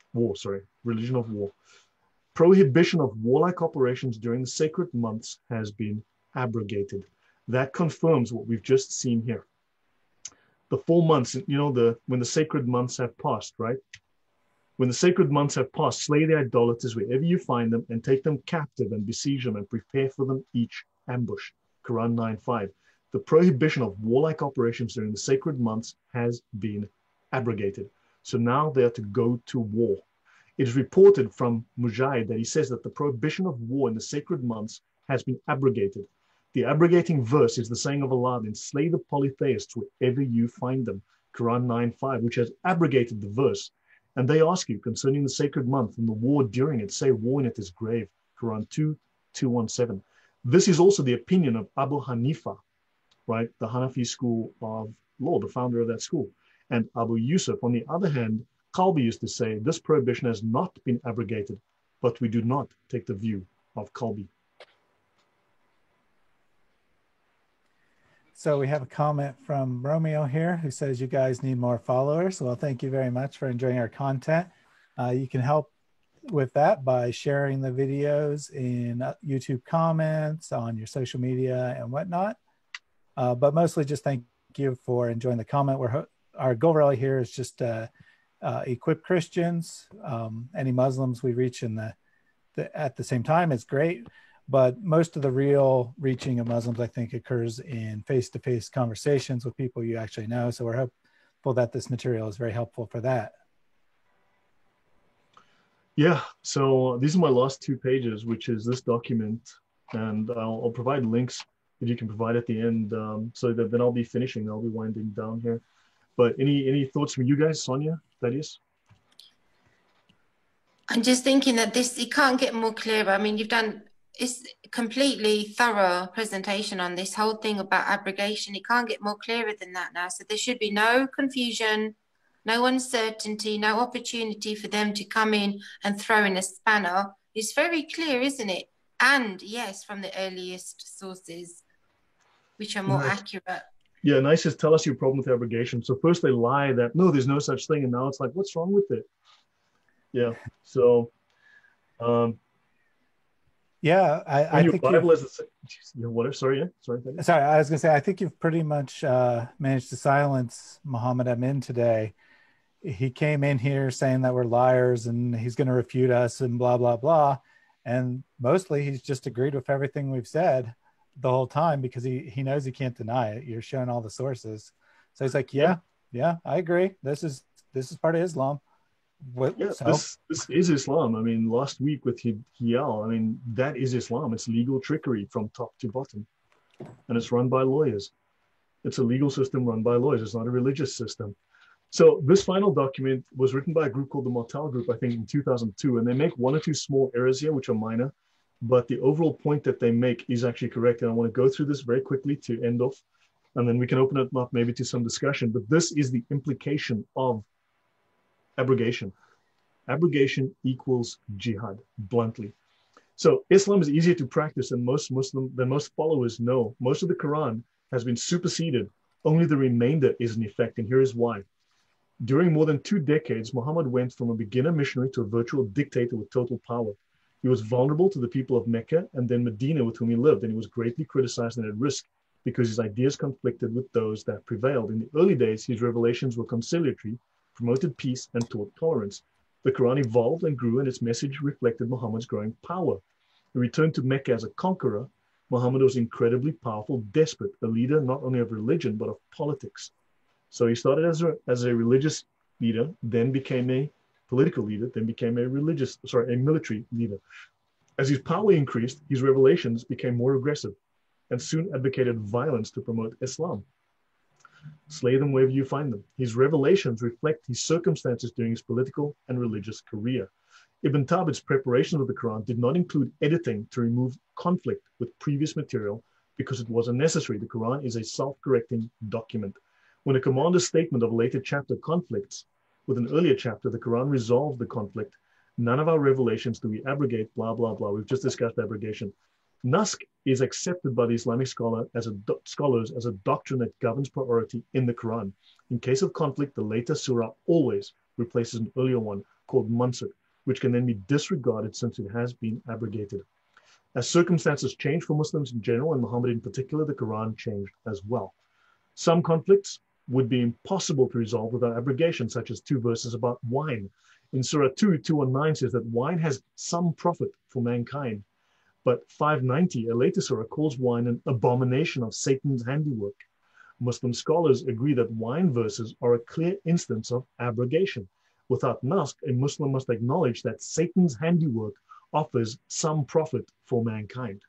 religion of war. Prohibition of warlike operations during the sacred months has been abrogated. That confirms what we've just seen here. The 4 months, when the sacred months have passed, right? When the sacred months have passed, slay the idolaters wherever you find them and take them captive and besiege them and prepare for them each ambush. Quran 9:5. The prohibition of warlike operations during the sacred months has been abrogated. So now they are to go to war. It is reported from Mujahid that he says that the prohibition of war in the sacred months has been abrogated. The abrogating verse is the saying of Allah, then slay the polytheists wherever you find them. Quran 9:5, which has abrogated the verse. And they ask you concerning the sacred month and the war during it, say war in it is grave. Quran 2:217. This is also the opinion of Abu Hanifa, right? The Hanafi school of law, the founder of that school. And Abu Yusuf, on the other hand, Qalbi used to say, this prohibition has not been abrogated, but we do not take the view of Qalbi. So we have a comment from Romeo here who says you guys need more followers. Well, thank you very much for enjoying our content. You can help with that by sharing the videos in YouTube comments, on your social media and whatnot. But mostly just thank you for enjoying the comment. Our goal really here is just equip Christians. Any Muslims we reach at the same time is great. But most of the real reaching of Muslims, I think, occurs in face-to-face conversations with people you actually know. So we're hopeful that this material is very helpful for that. Yeah, so these are my last 2 pages, which is this document. And I'll provide links that you can provide at the end, so that then I'll be finishing. I'll be winding down here. But any thoughts from you guys, Sonia, Thaddeus? I'm just thinking that it can't get more clearer. I mean, it's completely thorough presentation on this whole thing about abrogation. It can't get more clearer than that now. So there should be no confusion, no uncertainty, no opportunity for them to come in and throw in a spanner. It's very clear, isn't it? And yes, from the earliest sources, which are more accurate. Yeah, nice is tell us your problem with abrogation. So first they lie that, no, there's no such thing. And now it's like, what's wrong with it? Yeah, so... yeah, I think Bible is whatever. Sorry. Sorry, I was going to say, I think you've pretty much managed to silence Mohammed Amin today. He came in here saying that we're liars and he's going to refute us and blah, blah, blah. And mostly he's just agreed with everything we've said the whole time because he knows he can't deny it. You're showing all the sources. So he's like, yeah, I agree. This is part of Islam. This is Islam. I mean, last week with Hiyal, I mean, that is Islam. It's legal trickery from top to bottom. And it's run by lawyers. It's a legal system run by lawyers. It's not a religious system. So this final document was written by a group called the Martel Group, I think in 2002. And they make 1 or 2 small errors here, which are minor. But the overall point that they make is actually correct. And I want to go through this very quickly to end off. And then we can open it up maybe to some discussion. But this is the implication of abrogation. Abrogation equals jihad, bluntly. So Islam is easier to practice than most followers know. Most of the Quran has been superseded. Only the remainder is in effect, and here is why. During more than 2 decades, Muhammad went from a beginner missionary to a virtual dictator with total power. He was vulnerable to the people of Mecca and then Medina with whom he lived, and he was greatly criticized and at risk because his ideas conflicted with those that prevailed. In the early days, his revelations were conciliatory, promoted peace, and taught tolerance. The Quran evolved and grew, and its message reflected Muhammad's growing power. He returned to Mecca as a conqueror. Muhammad was incredibly powerful despot, a leader not only of religion, but of politics. So he started as a religious leader, then became a political leader, then became a military leader. As his power increased, his revelations became more aggressive and soon advocated violence to promote Islam. Slay them wherever you find them. His revelations reflect his circumstances during his political and religious career. Ibn Thabit's preparation of the Quran did not include editing to remove conflict with previous material because it wasn't necessary. The Quran is a self-correcting document. When a commander's statement of a later chapter conflicts with an earlier chapter, the Quran resolved the conflict. None of our revelations do we abrogate, blah, blah, blah. We've just discussed abrogation. Naskh is accepted by the Islamic scholars as a doctrine that governs priority in the Quran. In case of conflict, the later surah always replaces an earlier one. called mansukh, which can then be disregarded since it has been abrogated. As circumstances change for Muslims in general, and Muhammad in particular, the Quran changed as well. Some conflicts would be impossible to resolve without abrogation, such as 2 verses about wine. In Surah 2, 219 says that wine has some profit for mankind. But 590, a later surah, calls wine an abomination of Satan's handiwork. Muslim scholars agree that wine verses are a clear instance of abrogation. Without naskh, a Muslim must acknowledge that Satan's handiwork offers some profit for mankind.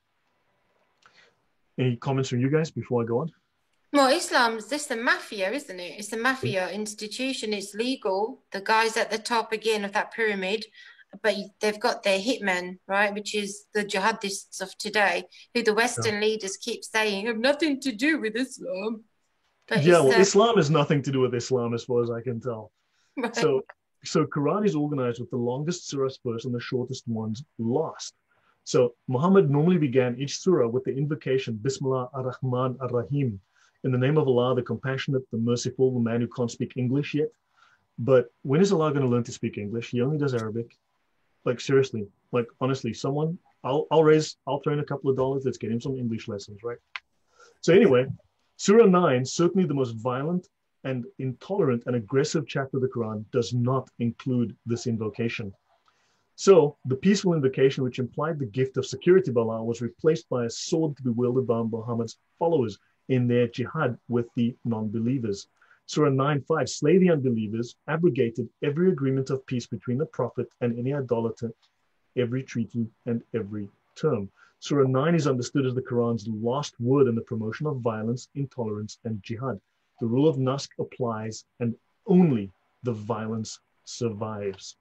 Any comments from you guys before I go on? Well, Islam's this the mafia, isn't it? It's a mafia institution. It's legal. The guys at the top again of that pyramid, but they've got their hitmen, right? Which is the jihadists of today, who the Western leaders keep saying have nothing to do with Islam. But yeah, well, Islam has nothing to do with Islam as far as I can tell. Right. So Quran is organized with the longest surahs first and the shortest ones last. So Muhammad normally began each surah with the invocation, Bismillah ar-Rahman ar-Rahim, in the name of Allah, the compassionate, the merciful, the man who can't speak English yet. But when is Allah going to learn to speak English? He only does Arabic. Like seriously, like honestly, someone, I'll throw in a couple of dollars, let's get him some English lessons, right? So anyway, Surah 9, certainly the most violent and intolerant and aggressive chapter of the Quran, does not include this invocation. So the peaceful invocation, which implied the gift of security by Allah, was replaced by a sword to be wielded by Muhammad's followers in their jihad with the non-believers. Surah 9:5, slay the unbelievers, abrogated every agreement of peace between the Prophet and any idolater, every treaty and every term. Surah 9 is understood as the Quran's last word in the promotion of violence, intolerance, and jihad. The rule of naskh applies, and only the violence survives.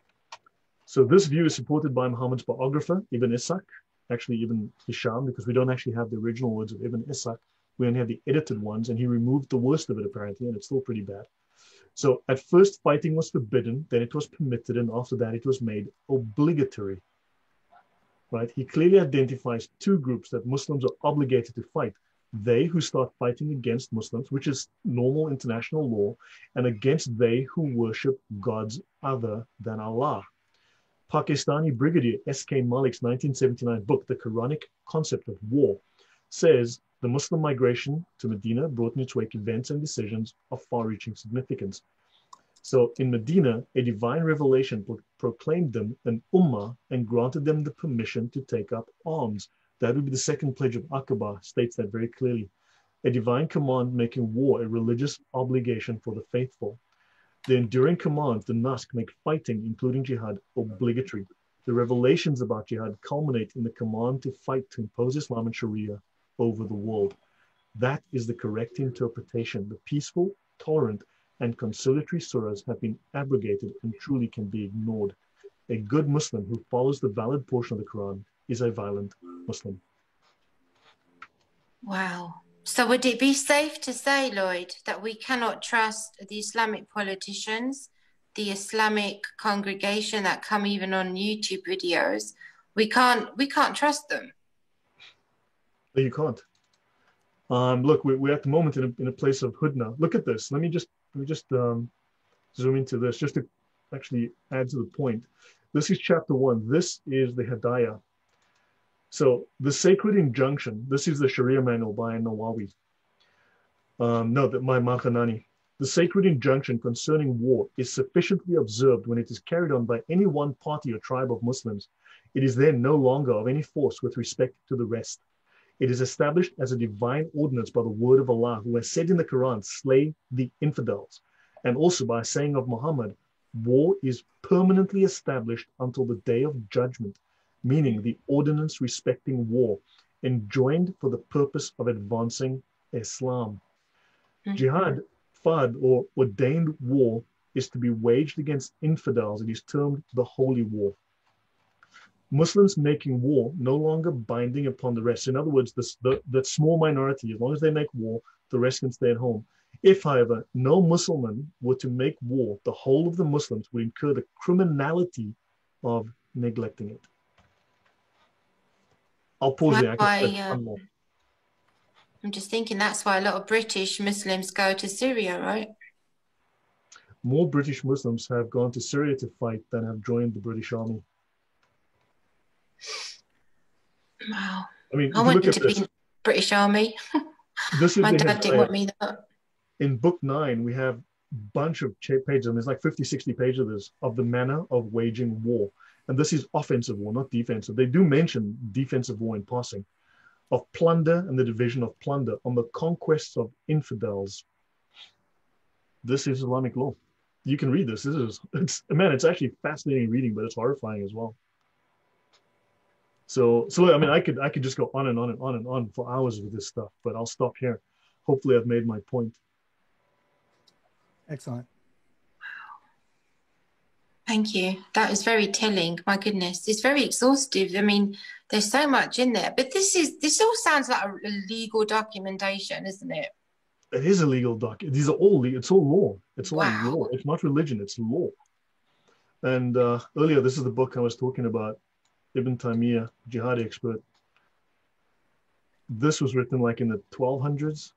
So this view is supported by Muhammad's biographer, Ibn Ishaq, actually Ibn Hisham, because we don't actually have the original words of Ibn Ishaq. We only have the edited ones, and he removed the worst of it apparently, and it's still pretty bad. So at first fighting was forbidden, then it was permitted, and after that it was made obligatory. Right? He clearly identifies 2 groups that Muslims are obligated to fight. They who start fighting against Muslims, which is normal international law, and against they who worship gods other than Allah. Pakistani Brigadier S.K. Malik's 1979 book, The Quranic Concept of War, says the Muslim migration to Medina brought in its wake events and decisions of far-reaching significance. So in Medina, a divine revelation proclaimed them an ummah and granted them the permission to take up arms. That would be the second pledge of Aqaba, states that very clearly. A divine command making war a religious obligation for the faithful. The enduring commands, the naskh, make fighting, including jihad, obligatory. The revelations about jihad culminate in the command to fight to impose Islam and Sharia over the world. That is the correct interpretation. The peaceful, tolerant, and conciliatory surahs have been abrogated and truly can be ignored. A good Muslim who follows the valid portion of the Quran is a violent Muslim. Wow. So would it be safe to say, Lloyd, that we cannot trust the Islamic politicians, the Islamic congregation that come even on YouTube videos? We can't trust them. No, you can't. Look, we're at the moment in a place of hudna. Look at this. Let me just zoom into this just to actually add to the point. This is chapter 1. This is the Hidayah. So the sacred injunction, this is the Sharia manual by Nawawi. My Makhanani. The sacred injunction concerning war is sufficiently observed when it is carried on by any one party or tribe of Muslims. It is then no longer of any force with respect to the rest. It is established as a divine ordinance by the word of Allah, who has said in the Quran, slay the infidels. And also by saying of Muhammad, war is permanently established until the day of judgment, meaning the ordinance respecting war, enjoined for the purpose of advancing Islam. Jihad, fard, or ordained war, is to be waged against infidels. It is termed the holy war. Muslims making war no longer binding upon the rest. In other words, the small minority, as long as they make war, the rest can stay at home. If, however, no Muslim were to make war, the whole of the Muslims would incur the criminality of neglecting it. I'll pause there. I'm just thinking that's why a lot of British Muslims go to Syria, right? more British Muslims have gone to Syria to fight than have joined the British Army. Wow. I mean, I if you look wanted at to be this, in British Army. this is My the dad didn't want headline. me there. In book 9, we have a bunch of pages, and there's like 50, 60 pages of this, of the manner of waging war. And this is offensive war, not defensive. They do mention defensive war in passing, of plunder and the division of plunder on the conquests of infidels. This is Islamic law. You can read this. It's actually fascinating reading, but it's horrifying as well. So I mean, I could just go on and on and on and on for hours with this stuff, but I'll stop here. Hopefully I've made my point. Excellent. Thank you. That is very telling. My goodness, it's very exhaustive. I mean, there's so much in there, but this all sounds like a legal documentation, isn't it? It is a legal document. These are all legal. It's all law. It's all Wow. law. It's not religion. It's law. And earlier, this is the book I was talking about, Ibn Taymiyyah, jihad expert. This was written like in the 1200s,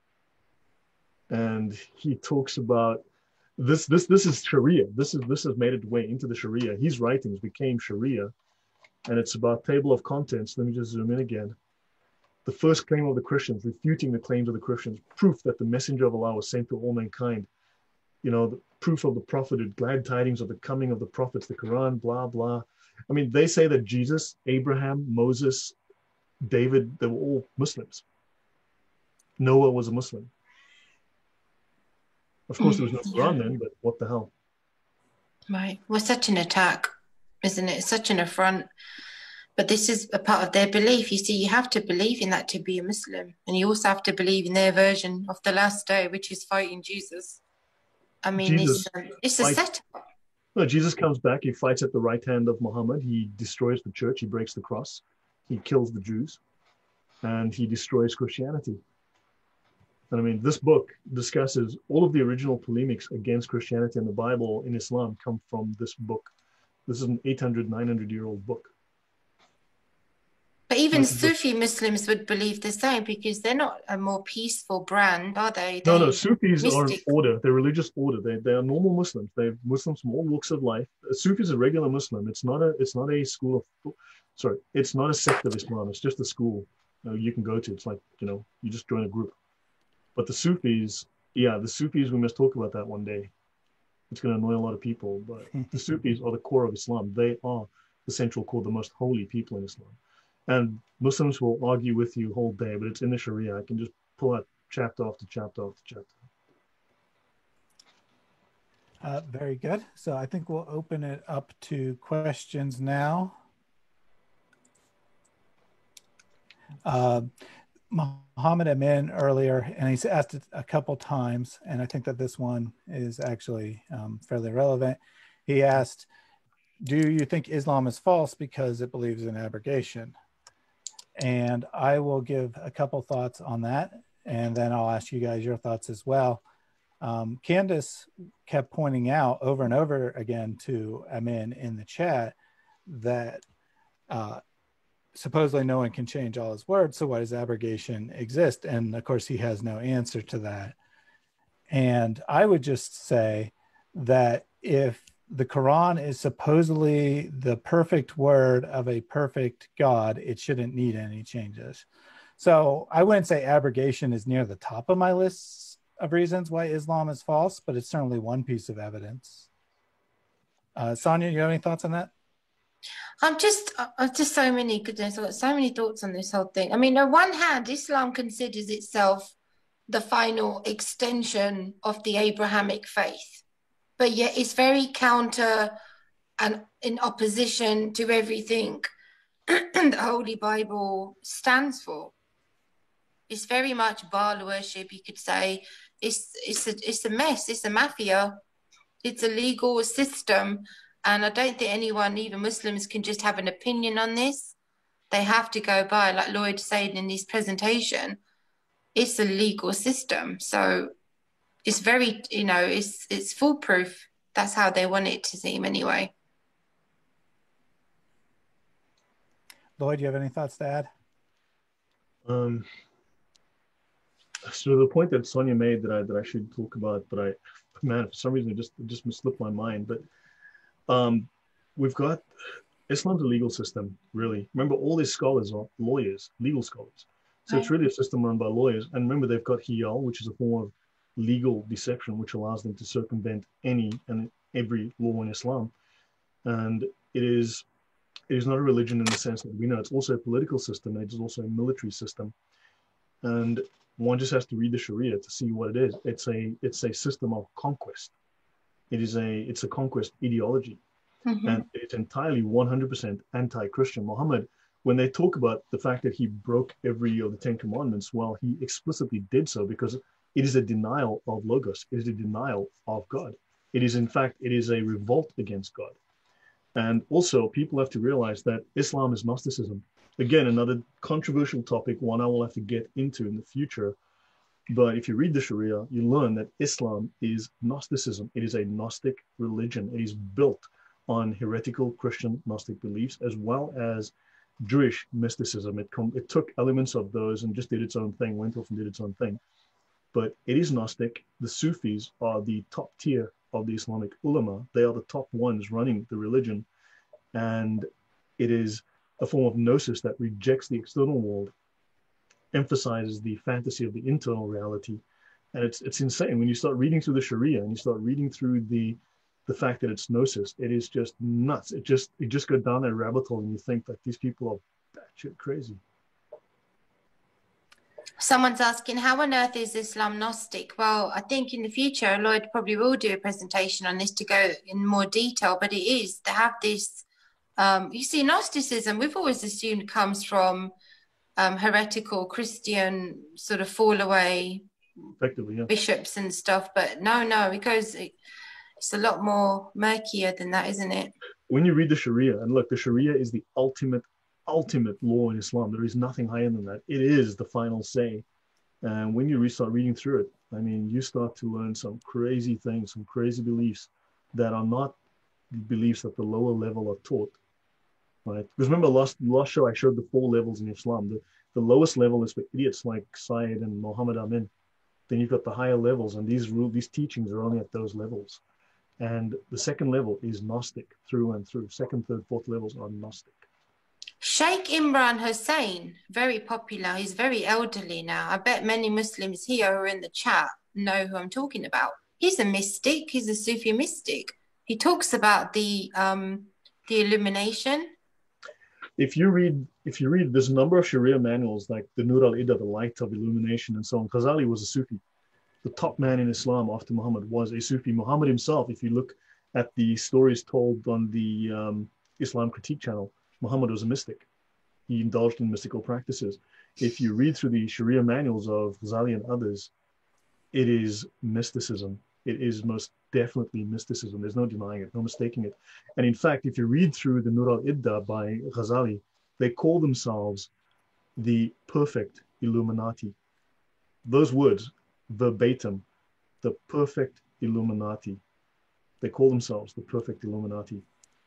and he talks about this is Sharia. This has made its way into the Sharia. His writings became Sharia, and it's about table of contents. Let me just zoom in again. The first claim of the Christians, refuting the claims of the Christians, proof that the messenger of Allah was sent to all mankind. You know, the proof of the prophet, glad tidings of the coming of the prophets, the Quran, blah, blah. I mean, they say that Jesus, Abraham, Moses, David, they were all Muslims. Noah was a Muslim. Of course, there was no Quran then, but what the hell? Right. Well, such an attack, isn't it? Such an affront. But this is a part of their belief. You see, you have to believe in that to be a Muslim. And you also have to believe in their version of the last day, which is fighting Jesus. I mean, it's a setup. No, Jesus comes back. He fights at the right hand of Muhammad. He destroys the church. He breaks the cross. He kills the Jews. And he destroys Christianity. And I mean, this book discusses all of the original polemics against Christianity and the Bible in Islam come from this book. This is an 800, 900-year-old book. But even Sufi Muslims would believe the same because they're not a more peaceful brand, are they? No, Sufis are an order. They're a religious order. They are normal Muslims. They're Muslims from all walks of life. A Sufi is a regular Muslim. It's not a school of, sorry, it's not a sect of Islam. It's just a school you can go to. It's like, you just join a group. But the Sufis, we must talk about that one day. It's going to annoy a lot of people, but the Sufis are the core of Islam. They are the central core, the most holy people in Islam. And Muslims will argue with you whole day, but it's in the Sharia. I can just pull out chapter after chapter after chapter. Very good. So I think we'll open it up to questions now. Mohammed Amin earlier, and he's asked it a couple times, and I think that this one is actually fairly relevant. He asked, do you think Islam is false because it believes in abrogation? And I will give a couple thoughts on that, and then I'll ask you guys your thoughts as well. Candace kept pointing out over and over again to Amin in the chat that supposedly no one can change all his words, so why does abrogation exist? And of course, he has no answer to that. And I would just say that if the Quran is supposedly the perfect word of a perfect God, it shouldn't need any changes. So I wouldn't say abrogation is near the top of my list of reasons why Islam is false, but it's certainly one piece of evidence. Sonia, you have any thoughts on that? I've just so many goodness. I've got so many thoughts on this whole thing. I mean, on one hand, Islam considers itself the final extension of the Abrahamic faith, but yet it's very counter and in opposition to everything the Holy Bible stands for. It's very much Baal worship, you could say. It's a mess. It's a mafia. It's a legal system. And I don't think anyone, even Muslims, can just have an opinion on this. They have to go by, like Lloyd said in his presentation, it's a legal system. So it's very, it's foolproof. That's how they want it to seem anyway. Lloyd, do you have any thoughts to add? So the point that Sonia made that I should talk about, but man, for some reason it just slipped my mind. But we've got Islam's a legal system, really. Remember, all these scholars are lawyers, legal scholars. So it's really a system run by lawyers. And remember, they've got hiyal, which is a form of legal deception, which allows them to circumvent any and every law in Islam. And it is not a religion in the sense that we know. It's also a political system, and it's also a military system. And one just has to read the Sharia to see what it is. It's a system of conquest. It's a conquest ideology. Mm-hmm. And it's entirely 100% anti-Christian. Muhammad, when they talk about the fact that he broke every of the 10 commandments, well, he explicitly did so because it is a denial of Logos. It is a denial of God. It is, in fact, it is a revolt against God. And also, people have to realize that Islam is Gnosticism. Again, another controversial topic, one I will have to get into in the future. But if you read the Sharia, you learn that Islam is Gnosticism. It is a Gnostic religion. It is built on heretical Christian Gnostic beliefs, as well as Jewish mysticism. It took elements of those and just did its own thing, went off and did its own thing. But it is Gnostic. The Sufis are the top tier of the Islamic ulama. They are the top ones running the religion. And it is a form of gnosis that rejects the external world, emphasizes the fantasy of the internal reality. And it's insane. When you start reading through the Sharia and you start reading through the fact that it's gnosis, it is just nuts. It just goes down that rabbit hole and you think that these people are batshit crazy. Someone's asking, how on earth is Islam Gnostic? Well, I think in the future, Lloyd probably will do a presentation on this to go in more detail, but it is to have this, you see, Gnosticism, we've always assumed comes from heretical Christian sort of fall away bishops and stuff, but no, because it's a lot more murkier than that, isn't it? When you read the Sharia, and look, the Sharia is the ultimate law in Islam. There is nothing higher than that. It is the final say. And when you start reading through it, I mean, you start to learn some crazy things, some crazy beliefs that are not beliefs at the lower level are taught. Right? Because remember, last show I showed the 4 levels in Islam. The lowest level is for idiots like Syed and Muhammad Amin. Then you've got the higher levels, and these teachings are only at those levels. And the second level is Gnostic through and through. Second, third, fourth levels are Gnostic. Sheikh Imran Hussein, very popular. He's very elderly now. I bet many Muslims here who are in the chat know who I'm talking about. He's a mystic. He's a Sufi mystic. He talks about the illumination. If you read, there's a number of Sharia manuals like the Nur al-Ida, the light of illumination, and so on. Ghazali was a Sufi. The top man in Islam after Muhammad was a Sufi. Muhammad himself, if you look at the stories told on the Islam Critique channel, Muhammad was a mystic. He indulged in mystical practices. If you read through the Sharia manuals of Ghazali and others, it is mysticism. It is most definitely mysticism. There's no denying it, no mistaking it. And in fact, if you read through the Nur al-Idda by Ghazali, they call themselves the perfect Illuminati. Those words, verbatim, the perfect Illuminati. They call themselves the perfect Illuminati.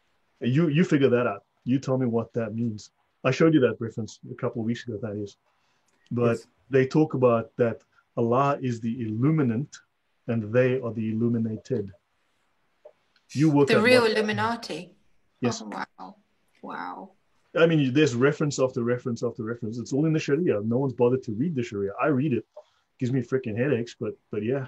You figure that out. You tell me what that means. I showed you that reference a couple of weeks ago, that is. But yes, they talk about that Allah is the illuminant and they are the illuminated. You work the real Illuminati. Yes. Oh, wow. I mean, there's reference after reference after reference. It's all in the Sharia. No one's bothered to read the Sharia. I read it. Gives me freaking headaches, but yeah.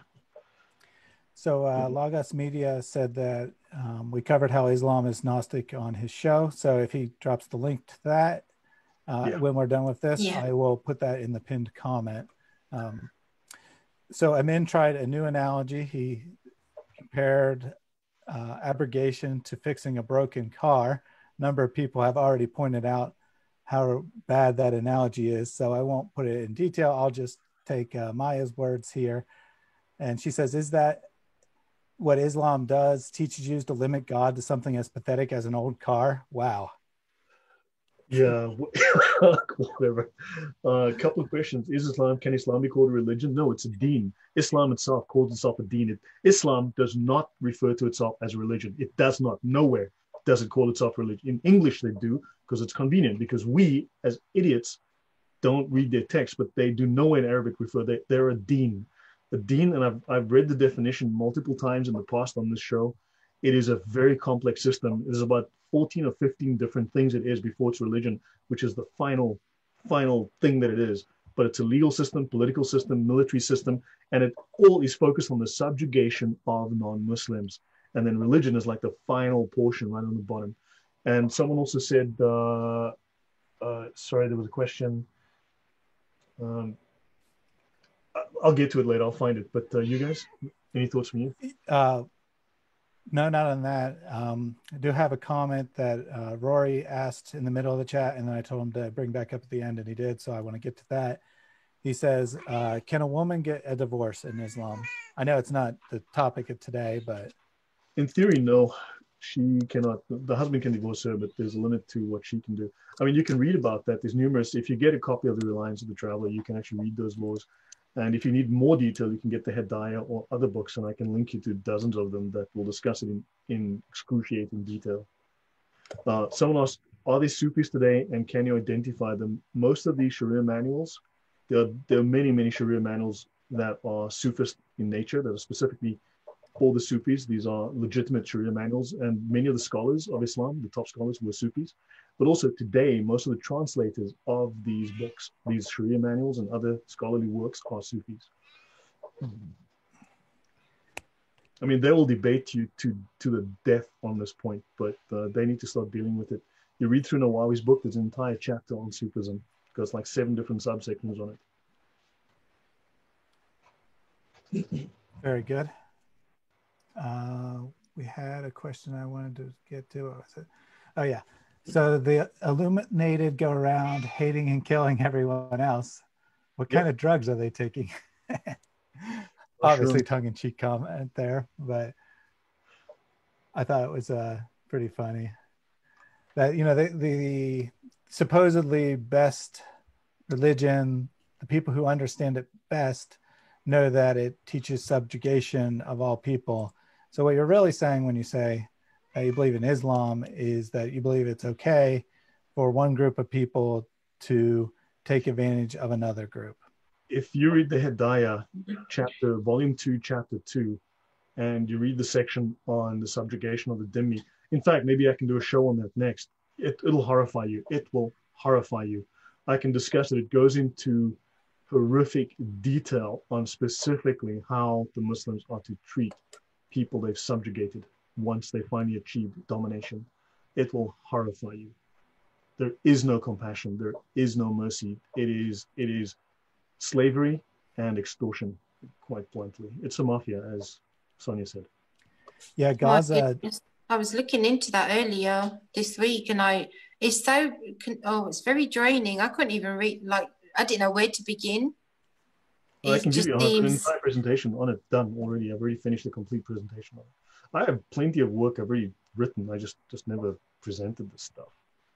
So Lagos Media said that we covered how Islam is Gnostic on his show. So if he drops the link to that when we're done with this, I will put that in the pinned comment. So Amin tried a new analogy. He compared abrogation to fixing a broken car. A number of people have already pointed out how bad that analogy is. So I won't put it in detail. I'll just take Maya's words here. And she says, is that what Islam does, teaches you to limit God to something as pathetic as an old car? Wow. Yeah, whatever. A couple of questions. Can Islam be called a religion? No, it's a deen. Islam itself calls itself a deen. Islam does not refer to itself as a religion. It does not. Nowhere does it call itself religion. In English, they do, because it's convenient, because we, as idiots, don't read their text, but they do know in Arabic refer, they're a deen. A deen, and I've read the definition multiple times in the past on this show. It is a very complex system. There's about 14 or 15 different things it is before it's religion, which is the final thing that it is. But it's a legal system, political system, military system, and it all is focused on the subjugation of non-Muslims. And then religion is like the final portion right on the bottom. And someone also said, sorry, there was a question. I'll get to it later. I'll find it. But you guys, any thoughts from you? No, not on that. I do have a comment that Rory asked in the middle of the chat, and then I told him to bring back up at the end, and he did. So I want to get to that. He says, can a woman get a divorce in Islam? I know it's not the topic of today, but... In theory, no. She cannot. The husband can divorce her, but there's a limit to what she can do. I mean, you can read about that. There's numerous. If you get a copy of The Reliance of the Traveler, you can actually read those laws. And if you need more detail, you can get the Hidayah or other books, and I can link you to dozens of them that will discuss it in excruciating detail. Someone asked, are there Sufis today, and can you identify them? Most of these Sharia manuals, there are many, many Sharia manuals that are Sufist in nature, that are specifically for the Sufis. These are legitimate Sharia manuals, and many of the scholars of Islam, the top scholars, were Sufis. But also today, most of the translators of these books, these Sharia manuals and other scholarly works, are Sufis. I mean, they will debate you to the death on this point, but they need to start dealing with it. You read through Nawawi's book, there's an entire chapter on Sufism. It goes like 7 different subsections on it. Very good. We had a question I wanted to get to. What was it? Oh, yeah. So the illuminated go around hating and killing everyone else. What kind of drugs are they taking? Obviously, tongue-in-cheek comment there, but I thought it was pretty funny that, you know, the supposedly best religion, the people who understand it best know that it teaches subjugation of all people. So what you're really saying when you say that you believe in Islam is that you believe it's okay for one group of people to take advantage of another group. If you read the Hidayah chapter, volume 2, chapter 2, and you read the section on the subjugation of the dhimmi, in fact, maybe I can do a show on that next. It'll horrify you. It will horrify you. I can discuss it. It goes into horrific detail on specifically how the Muslims are to treat people they've subjugated once they finally achieve domination. It will horrify you. There is no compassion. There is no mercy. It is slavery and extortion, quite bluntly. It's a mafia, as Sonia said. Yeah, Gaza. I was looking into that earlier this week, and it's very draining. I couldn't even read, like, I didn't know where to begin. I can give you an entire presentation on it done already. I've already finished a complete presentation on it. I have plenty of work I've already written. I just never presented this stuff.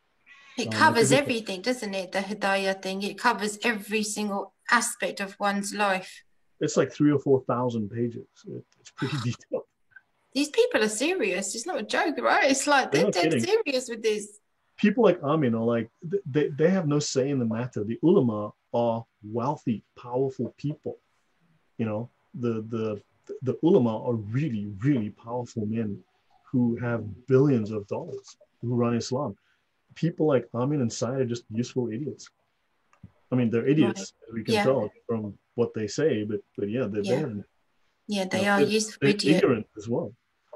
It covers everything, doesn't it? The Hidayah thing. It covers every single aspect of one's life. It's like 3,000 or 4,000 pages. It's pretty detailed. These people are serious. It's not a joke, right? It's like they're dead serious with this. People like Amin are like, they have no say in the matter. The ulama are wealthy, powerful people. You know, the ulama are really, really powerful men who have billions of dollars who run Islam. People like Amin and Syed are just useful idiots. I mean, they're idiots, as we can tell from what they say, but yeah, they're bad. Yeah, they are useful idiots. Ignorant as well.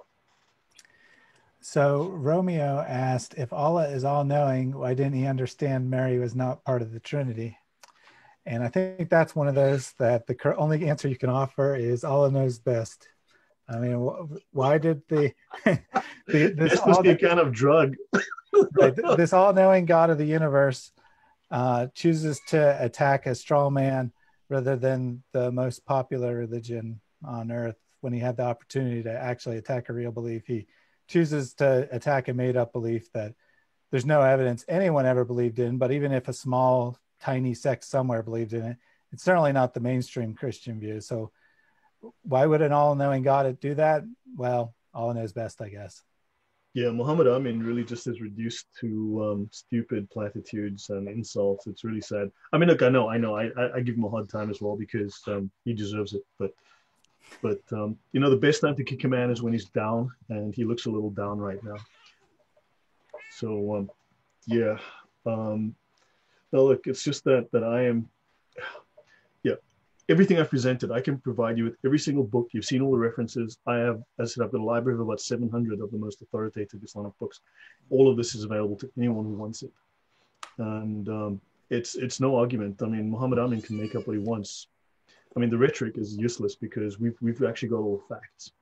So Romeo asked, if Allah is all-knowing, why didn't he understand Mary was not part of the Trinity? And I think that's one of those that the only answer you can offer is Allah knows best. I mean, why did this must be a kind of drug. This all-knowing God of the universe chooses to attack a straw man rather than the most popular religion on earth when he had the opportunity to actually attack a real belief? He chooses to attack a made-up belief that there's no evidence anyone ever believed in, but even if a small, tiny sect somewhere believed in it, it's certainly not the mainstream Christian view. So why would an all-knowing God do that? Well, Allah knows best, I guess. Yeah, Muhammad Amin really just is reduced to stupid platitudes and insults. It's really sad. I mean, look, I give him a hard time as well because he deserves it. But the best time to kick a man is when he's down, and he looks a little down right now. So yeah, no, look, it's just that I am, yeah, everything I've presented, I can provide you with every single book. You've seen all the references. I have, as I said, I've got a library of about 700 of the most authoritative Islamic books. All of this is available to anyone who wants it. And it's no argument. I mean, Muhammad Amin can make up what he wants. I mean, the rhetoric is useless because we've actually got all the facts.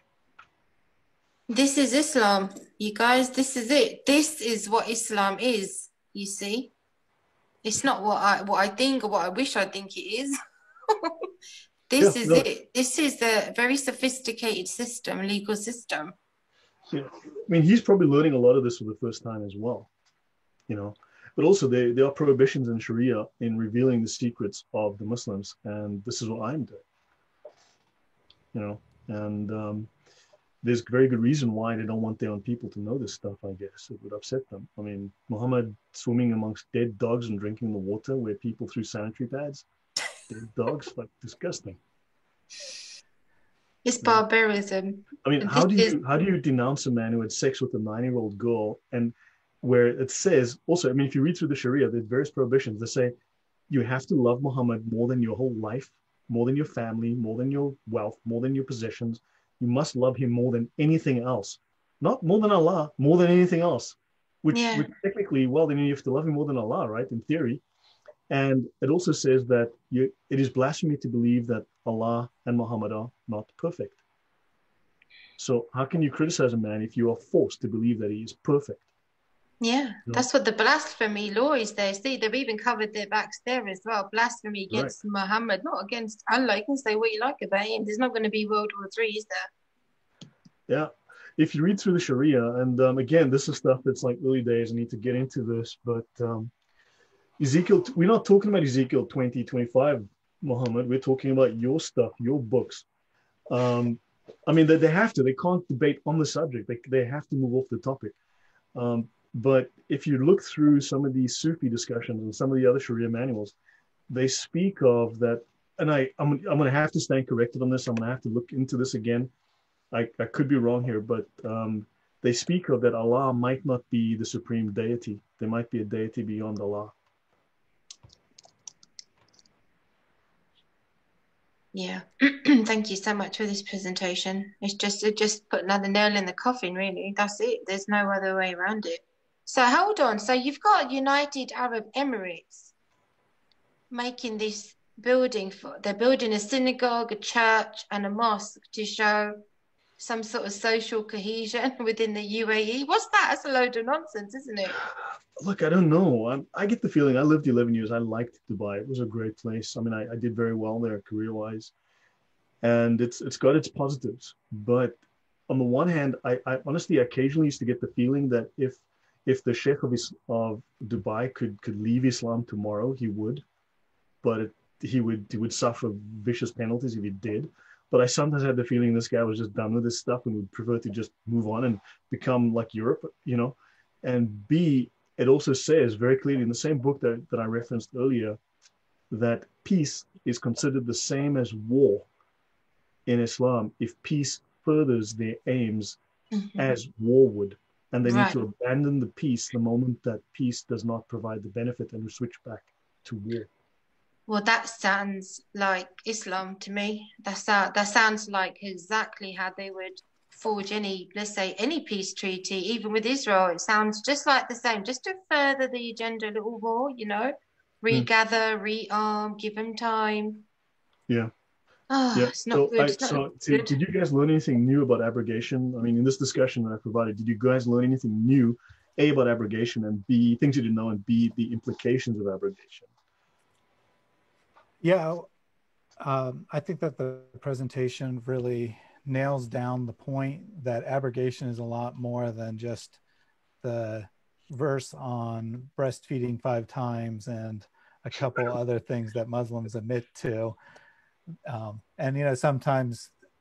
This is Islam, you guys. This is it. This is what Islam is, you see. It's not what I think or what I wish I think it is. This is it. This is the very sophisticated system, legal system. Yeah. I mean, he's probably learning a lot of this for the first time as well, But also there are prohibitions in Sharia in revealing the secrets of the Muslims, and this is what I'm doing, and there's very good reason why they don't want their own people to know this stuff, I guess. It would upset them. I mean, Muhammad swimming amongst dead dogs and drinking the water where people threw sanitary pads, dead dogs, like disgusting. It's barbarism. I mean, how do you denounce a man who had sex with a 9-year-old girl, and where it says also, I mean, if you read through the Sharia, there's various prohibitions that say you have to love Muhammad more than your whole life, more than your family, more than your wealth, more than your possessions. You must love him more than anything else. Not more than Allah, more than anything else. Which technically, well, then you have to love him more than Allah, right? In theory. And it also says that it is blasphemy to believe that Allah and Muhammad are not perfect. So how can you criticize a man if you are forced to believe that he is perfect? Yeah, that's what the blasphemy law is there. See, they've even covered their backs there as well. Blasphemy against Muhammad, not against Allah. You can say what you like about him. There's not going to be World War III, is there? Yeah. If you read through the Sharia, and again, this is stuff that's like early days. I need to get into this, but Ezekiel, we're not talking about Ezekiel 2025, Muhammad. We're talking about your stuff, your books. I mean, they have to. They can't debate on the subject. They have to move off the topic. But if you look through some of these Sufi discussions and some of the other Sharia manuals, they speak of that, and I'm going to have to stand corrected on this. I'm going to have to look into this again. I could be wrong here, but they speak of that Allah might not be the supreme deity. There might be a deity beyond Allah. Yeah, thank you so much for this presentation. It just put another nail in the coffin, really. That's it. There's no other way around it. So hold on. So you've got United Arab Emirates making this building they're building a synagogue, a church, and a mosque to show some sort of social cohesion within the UAE. What's that? That's a load of nonsense, isn't it? Look, I don't know. I get the feeling I lived 11 years. I liked Dubai. It was a great place. I mean, I did very well there career-wise, and it's got its positives. But on the one hand, I honestly occasionally used to get the feeling that if the Sheikh of Dubai could leave Islam tomorrow, he would, but he would suffer vicious penalties if he did. But I sometimes had the feeling this guy was just done with this stuff and would prefer to just move on and become like Europe, And B, it also says very clearly in the same book that I referenced earlier that peace is considered the same as war in Islam if peace furthers their aims as war would. And they need to abandon the peace the moment that peace does not provide the benefit and switch back to war. Well, that sounds like Islam to me. That sounds like exactly how they would forge any peace treaty, even with Israel. It sounds just like the same, just to further the agenda a little more, regather, rearm, give them time. Yeah. It's not good. Did you guys learn anything new about abrogation? I mean, in this discussion that I provided, did you guys learn anything new, A, about abrogation, and B, things you didn't know, and B, the implications of abrogation? Yeah, I think that the presentation really nails down the point that abrogation is a lot more than just the verse on breastfeeding 5 times and a couple other things that Muslims admit to. And, sometimes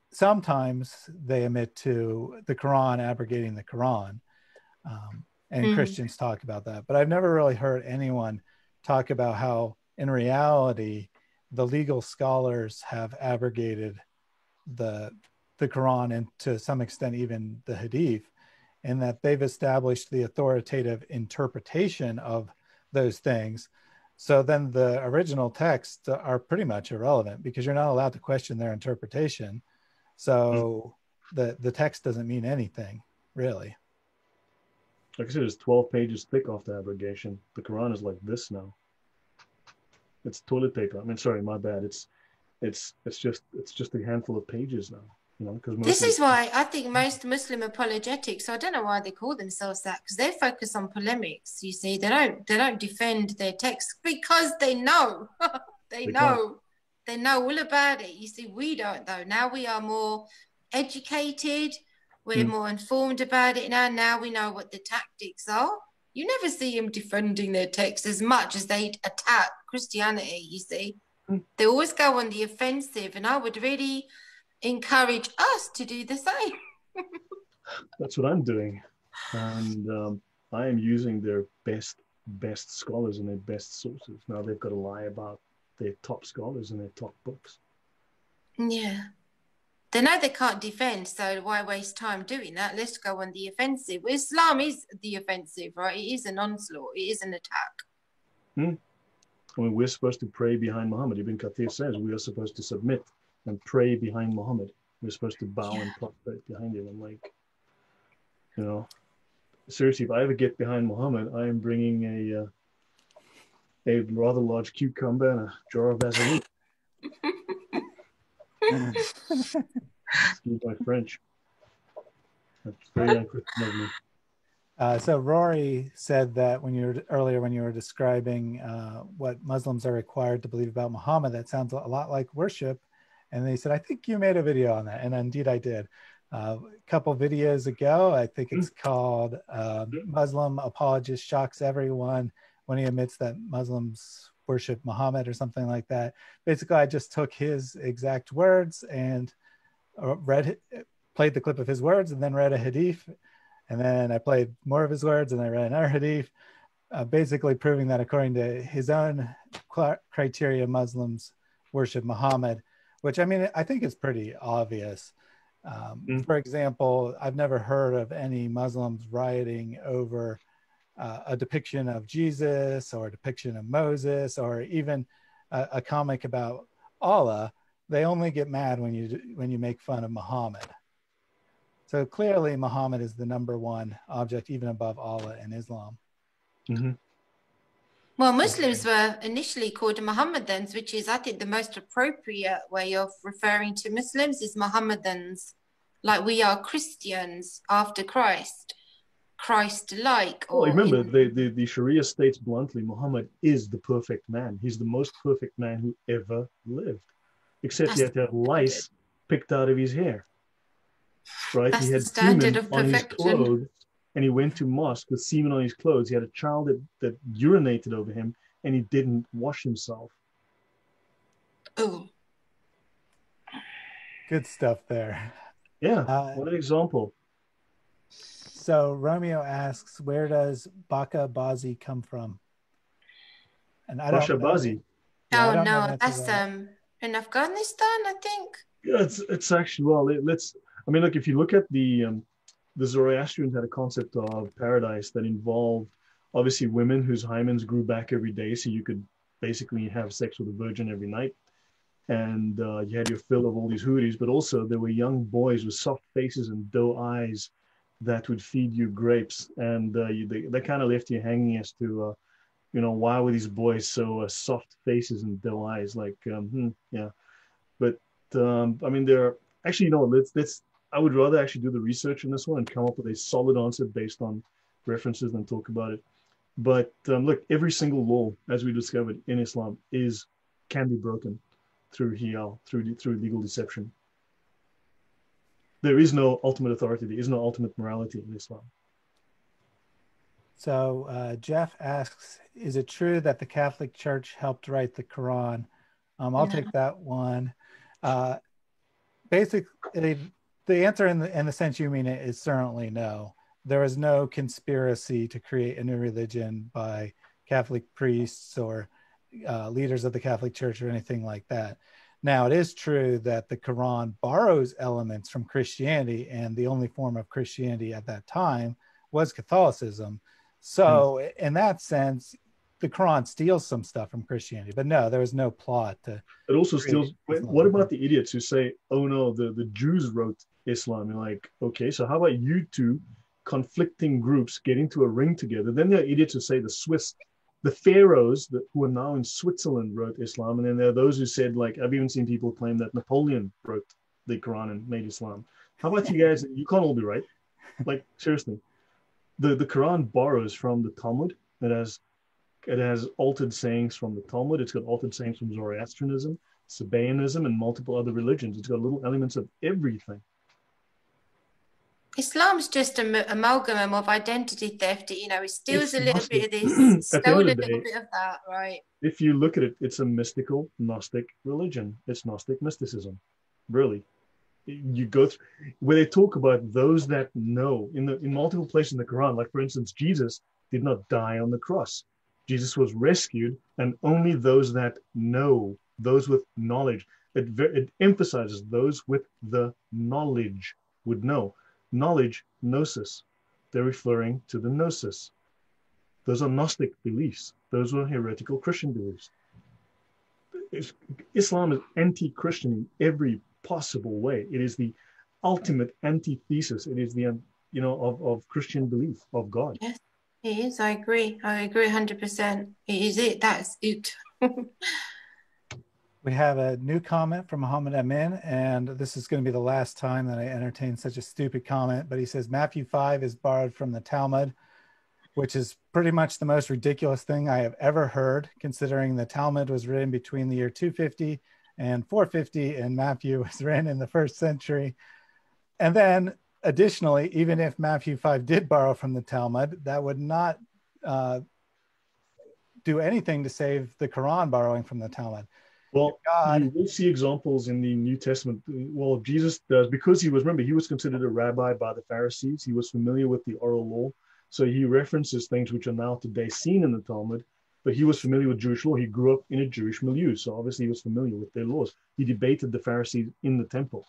sometimes they admit to the Quran abrogating the Quran. And Christians talk about that. But I've never really heard anyone talk about how, in reality, the legal scholars have abrogated the Quran and to some extent even the Hadith, and that they've established the authoritative interpretation of those things. So then the original texts are pretty much irrelevant because you're not allowed to question their interpretation. So the text doesn't mean anything, really. Like I said, it's 12 pages thick off the abrogation. The Quran is like this now. It's toilet paper. I mean, sorry, my bad. It's just a handful of pages now. You know, because this is why I think most Muslim apologetics, I don't know why they call themselves that, because they focus on polemics. You see, they don't defend their text because they know they know all about it. You see, we don't though. Now we are more educated, we're more informed about it now. Now we know what the tactics are. You never see them defending their text as much as they attack Christianity. You see, they always go on the offensive, and I would really encourage us to do the same. That's what I'm doing, and I am using their best scholars and their best sources. Now they've got to lie about their top scholars and their top books. Yeah, they know they can't defend, so why waste time doing that? Let's go on the offensive. Islam is the offensive, right? It is an onslaught. It is an attack. I mean, we're supposed to pray behind Muhammad. Ibn Kathir says we are supposed to submit and pray behind Muhammad. We're supposed to bow and prostrate behind him. I'm like, you know, seriously, if I ever get behind Muhammad, I am bringing a rather large cucumber and a jar of Vaseline. Excuse my French. That's very unchristian of me. So Rory said that when you were describing what Muslims are required to believe about Muhammad, that sounds a lot like worship. And they said, I think you made a video on that. And indeed I did. A couple videos ago, I think it's called Muslim Apologist Shocks Everyone when he admits that Muslims worship Muhammad or something like that. Basically, I just took his exact words and played the clip of his words and then read a hadith. And then I played more of his words and I read another hadith, basically proving that according to his own criteria, Muslims worship Muhammad, which I mean, I think is pretty obvious. For example, I've never heard of any Muslims rioting over a depiction of Jesus or a depiction of Moses or even a comic about Allah. They only get mad when you make fun of Muhammad. So clearly Muhammad is the number one object, even above Allah in Islam. Well, Muslims were initially called Mohammedans, which is, I think, the most appropriate way of referring to Muslims is Mohammedans. Like we are Christians after Christ, Christ-like. Well, remember, the Sharia states bluntly, Muhammad is the perfect man. He's the most perfect man who ever lived, except he had to have lice picked out of his hair. Right? He had semen on his clothes, and he went to mosque with semen on his clothes. He had a child that urinated over him, and he didn't wash himself. Oh, good stuff there. Yeah, what an example. So Romeo asks, where does Baka Bazi come from? And I don't know. Bazi. Oh no, that's in Afghanistan, I think. Yeah, it's actually, well, I mean, look, if you look at the Zoroastrians had a concept of paradise that involved obviously women whose hymens grew back every day, so you could basically have sex with a virgin every night, and you had your fill of all these hooties, but also there were young boys with soft faces and doe eyes that would feed you grapes, and they kind of left you hanging as to why were these boys so soft faces and doe eyes, like yeah. But I mean, there are actually, let's I would rather actually do the research in this one and come up with a solid answer based on references than talk about it. But look, every single law, as we discovered in Islam, can be broken through hiyal, through legal deception. There is no ultimate authority. There is no ultimate morality in Islam. So Jeff asks, is it true that the Catholic Church helped write the Quran? I'll take that one. basically, the answer in the sense you mean it is certainly no. There is no conspiracy to create a new religion by Catholic priests or leaders of the Catholic Church or anything like that. Now, it is true that the Quran borrows elements from Christianity, and the only form of Christianity at that time was Catholicism. So in that sense, the Quran steals some stuff from Christianity, but no, there was no plot to. It also steals. What about the idiots who say, "Oh no, the Jews wrote Islam"? You're like, okay, so how about you two conflicting groups get into a ring together? Then there are idiots who say the pharaohs who are now in Switzerland wrote Islam, and then there are those who said, like, I've even seen people claim that Napoleon wrote the Quran and made Islam. How about you guys? You can't all be right. Like, seriously, the Quran borrows from the Talmud. It has altered sayings from the Talmud. It's got altered sayings from Zoroastrianism, Sabaeanism, and multiple other religions. It's got little elements of everything. Islam's just an amalgam of identity theft. You know, it steals a little bit of this, stole a little bit of that, right? If you look at it, it's a mystical, Gnostic religion. It's Gnostic mysticism, really. You go through where they talk about those that know in multiple places in the Quran. Like, for instance, Jesus did not die on the cross. Jesus was rescued, and only those that know, those with knowledge, it emphasizes those with the knowledge would know. Knowledge, gnosis, they're referring to the gnosis. Those are Gnostic beliefs. Those are heretical Christian beliefs. Islam is anti-Christian in every possible way. It is the ultimate antithesis. It is the, of Christian belief of God. Yes. It is. I agree 100%. It is it. That's it. We have a new comment from Mohammed Amin, and this is going to be the last time that I entertain such a stupid comment, but he says Matthew 5 is borrowed from the Talmud, which is pretty much the most ridiculous thing I have ever heard, considering the Talmud was written between the year 250 and 450, and Matthew was written in the 1st century. And then additionally, even if Matthew 5 did borrow from the Talmud, that would not do anything to save the Quran borrowing from the Talmud. Well, you will see examples in the New Testament. Well, Jesus does, because he was considered a rabbi by the Pharisees. He was familiar with the oral law. So he references things which are now today seen in the Talmud, but he was familiar with Jewish law. He grew up in a Jewish milieu. So obviously he was familiar with their laws. He debated the Pharisees in the temple.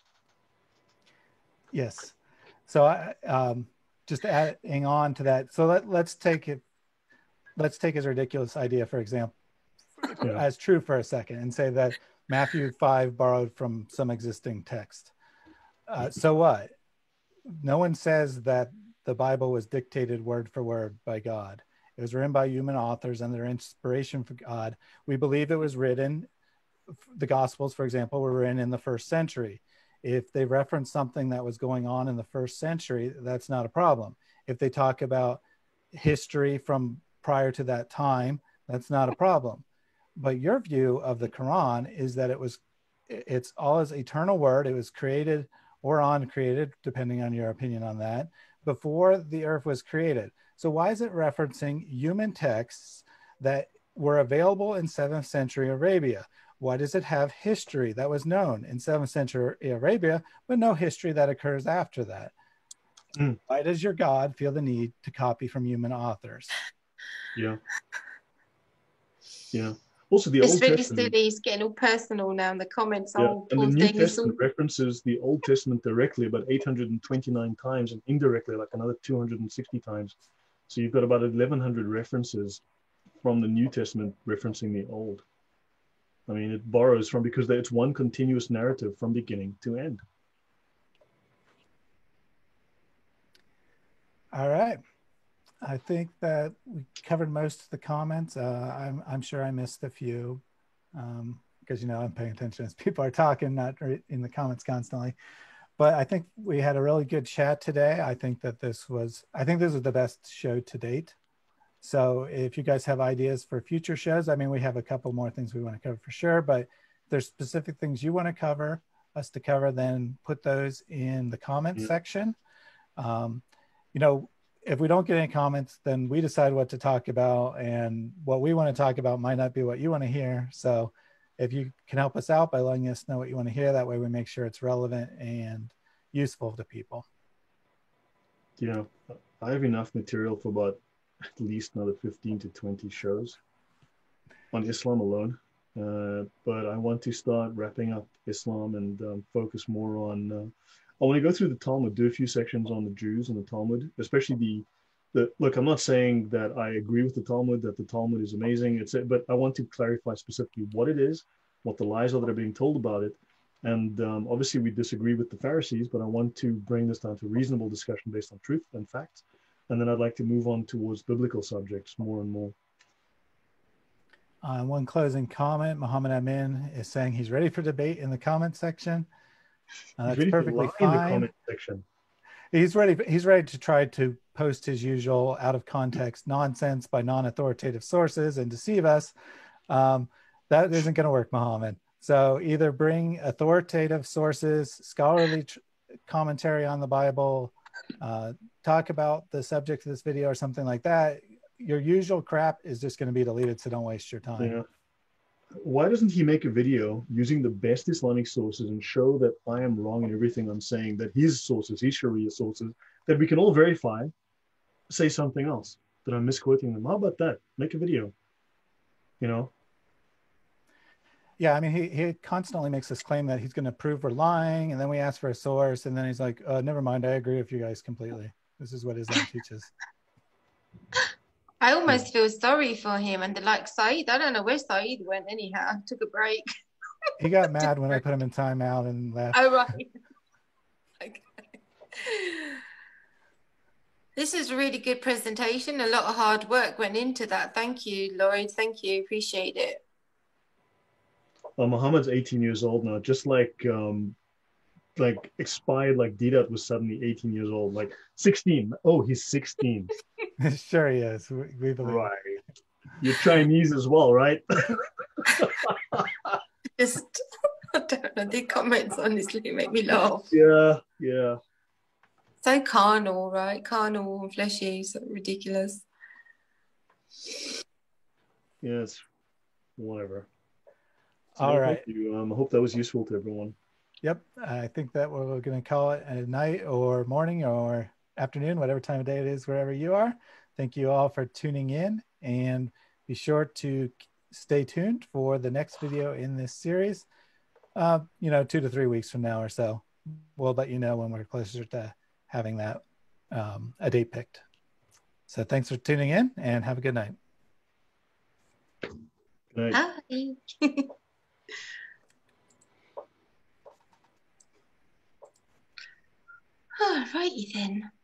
Yes. So just adding on to that. So let's take his ridiculous idea, for example, as true for a second, and say that Matthew 5 borrowed from some existing text. So what? No one says that the Bible was dictated word for word by God. It was written by human authors under inspiration from God. We believe it was written, the Gospels, for example, were written in the 1st century. If they reference something that was going on in the 1st century, that's not a problem. If they talk about history from prior to that time, that's not a problem. But your view of the Quran is that it's all as eternal word. It was created or uncreated, depending on your opinion on that, before the earth was created. So why is it referencing human texts that were available in 7th century Arabia? Why does it have history that was known in 7th century Arabia, but no history that occurs after that? Why does your God feel the need to copy from human authors? Yeah. Also, the Old Testament. It's getting all personal now in the comments. Yeah. And the New Testament references the Old Testament directly about 829 times, and indirectly like another 260 times. So you've got about 1,100 references from the New Testament referencing the Old. I mean, it borrows from, because it's one continuous narrative from beginning to end. All right. I think that we covered most of the comments. I'm sure I missed a few because, I'm paying attention as people are talking, not in the comments constantly. But I think we had a really good chat today. I think this was the best show to date. So if you guys have ideas for future shows, I mean, we have a couple more things we want to cover for sure, but if there's specific things you want to cover, us to cover, then put those in the comments section. If we don't get any comments, then we decide what to talk about, and what we want to talk about might not be what you want to hear. So if you can help us out by letting us know what you want to hear, that way we make sure it's relevant and useful to people. Yeah, I have enough material for about at least another 15 to 20 shows on Islam alone. But I want to start wrapping up Islam and focus more on, I want to go through the Talmud, do a few sections on the Jews and the Talmud, especially look, I'm not saying that I agree with the Talmud, that the Talmud is amazing, but I want to clarify specifically what it is, what the lies are that are being told about it. And obviously we disagree with the Pharisees, but I want to bring this down to reasonable discussion based on truth and facts. And then I'd like to move on towards biblical subjects more and more. One closing comment, Mohammed Amin is saying he's ready for debate in the comment section. That's perfectly fine. In the comment section. He's ready to try to post his usual out of context nonsense by non-authoritative sources and deceive us. That isn't going to work, Mohammed. So either bring authoritative sources, scholarly commentary on the Bible, talk about the subject of this video or something like that. Your usual crap is just going to be deleted, so don't waste your time. Yeah. Why doesn't he make a video using the best Islamic sources and show that I am wrong in everything I'm saying, that his sources, his Sharia sources, that we can all verify, say something else, that I'm misquoting them? How about that? Make a video, you know? Yeah, I mean, he constantly makes this claim that he's going to prove we're lying, and then we ask for a source, and then he's like, never mind, I agree with you guys completely. This is what Islam teaches. I almost feel sorry for him. And like Saeed, I don't know where Saeed went anyhow. Took a break. He got mad when I put him in timeout and left. Oh, right. Okay. This is a really good presentation. A lot of hard work went into that. Thank you, Lloyd. Thank you. Appreciate it. Muhammad's 18 years old now, just like expired, like Didat was suddenly 18 years old, like 16. Oh, he's 16. Sure he is. We believe. Right. You're Chinese as well, right? Just, I don't know, the comments honestly make me laugh. Yeah. So carnal, right? Carnal and fleshy, so ridiculous. Yeah, it's whatever. So All right. Thank you. I hope that was useful to everyone. Yep. I think that we're going to call it a night or morning or afternoon, whatever time of day it is, wherever you are. Thank you all for tuning in, and be sure to stay tuned for the next video in this series. 2 to 3 weeks from now or so. We'll let you know when we're closer to having that a date picked. So thanks for tuning in, and have a good night. Good night. Bye. All righty then.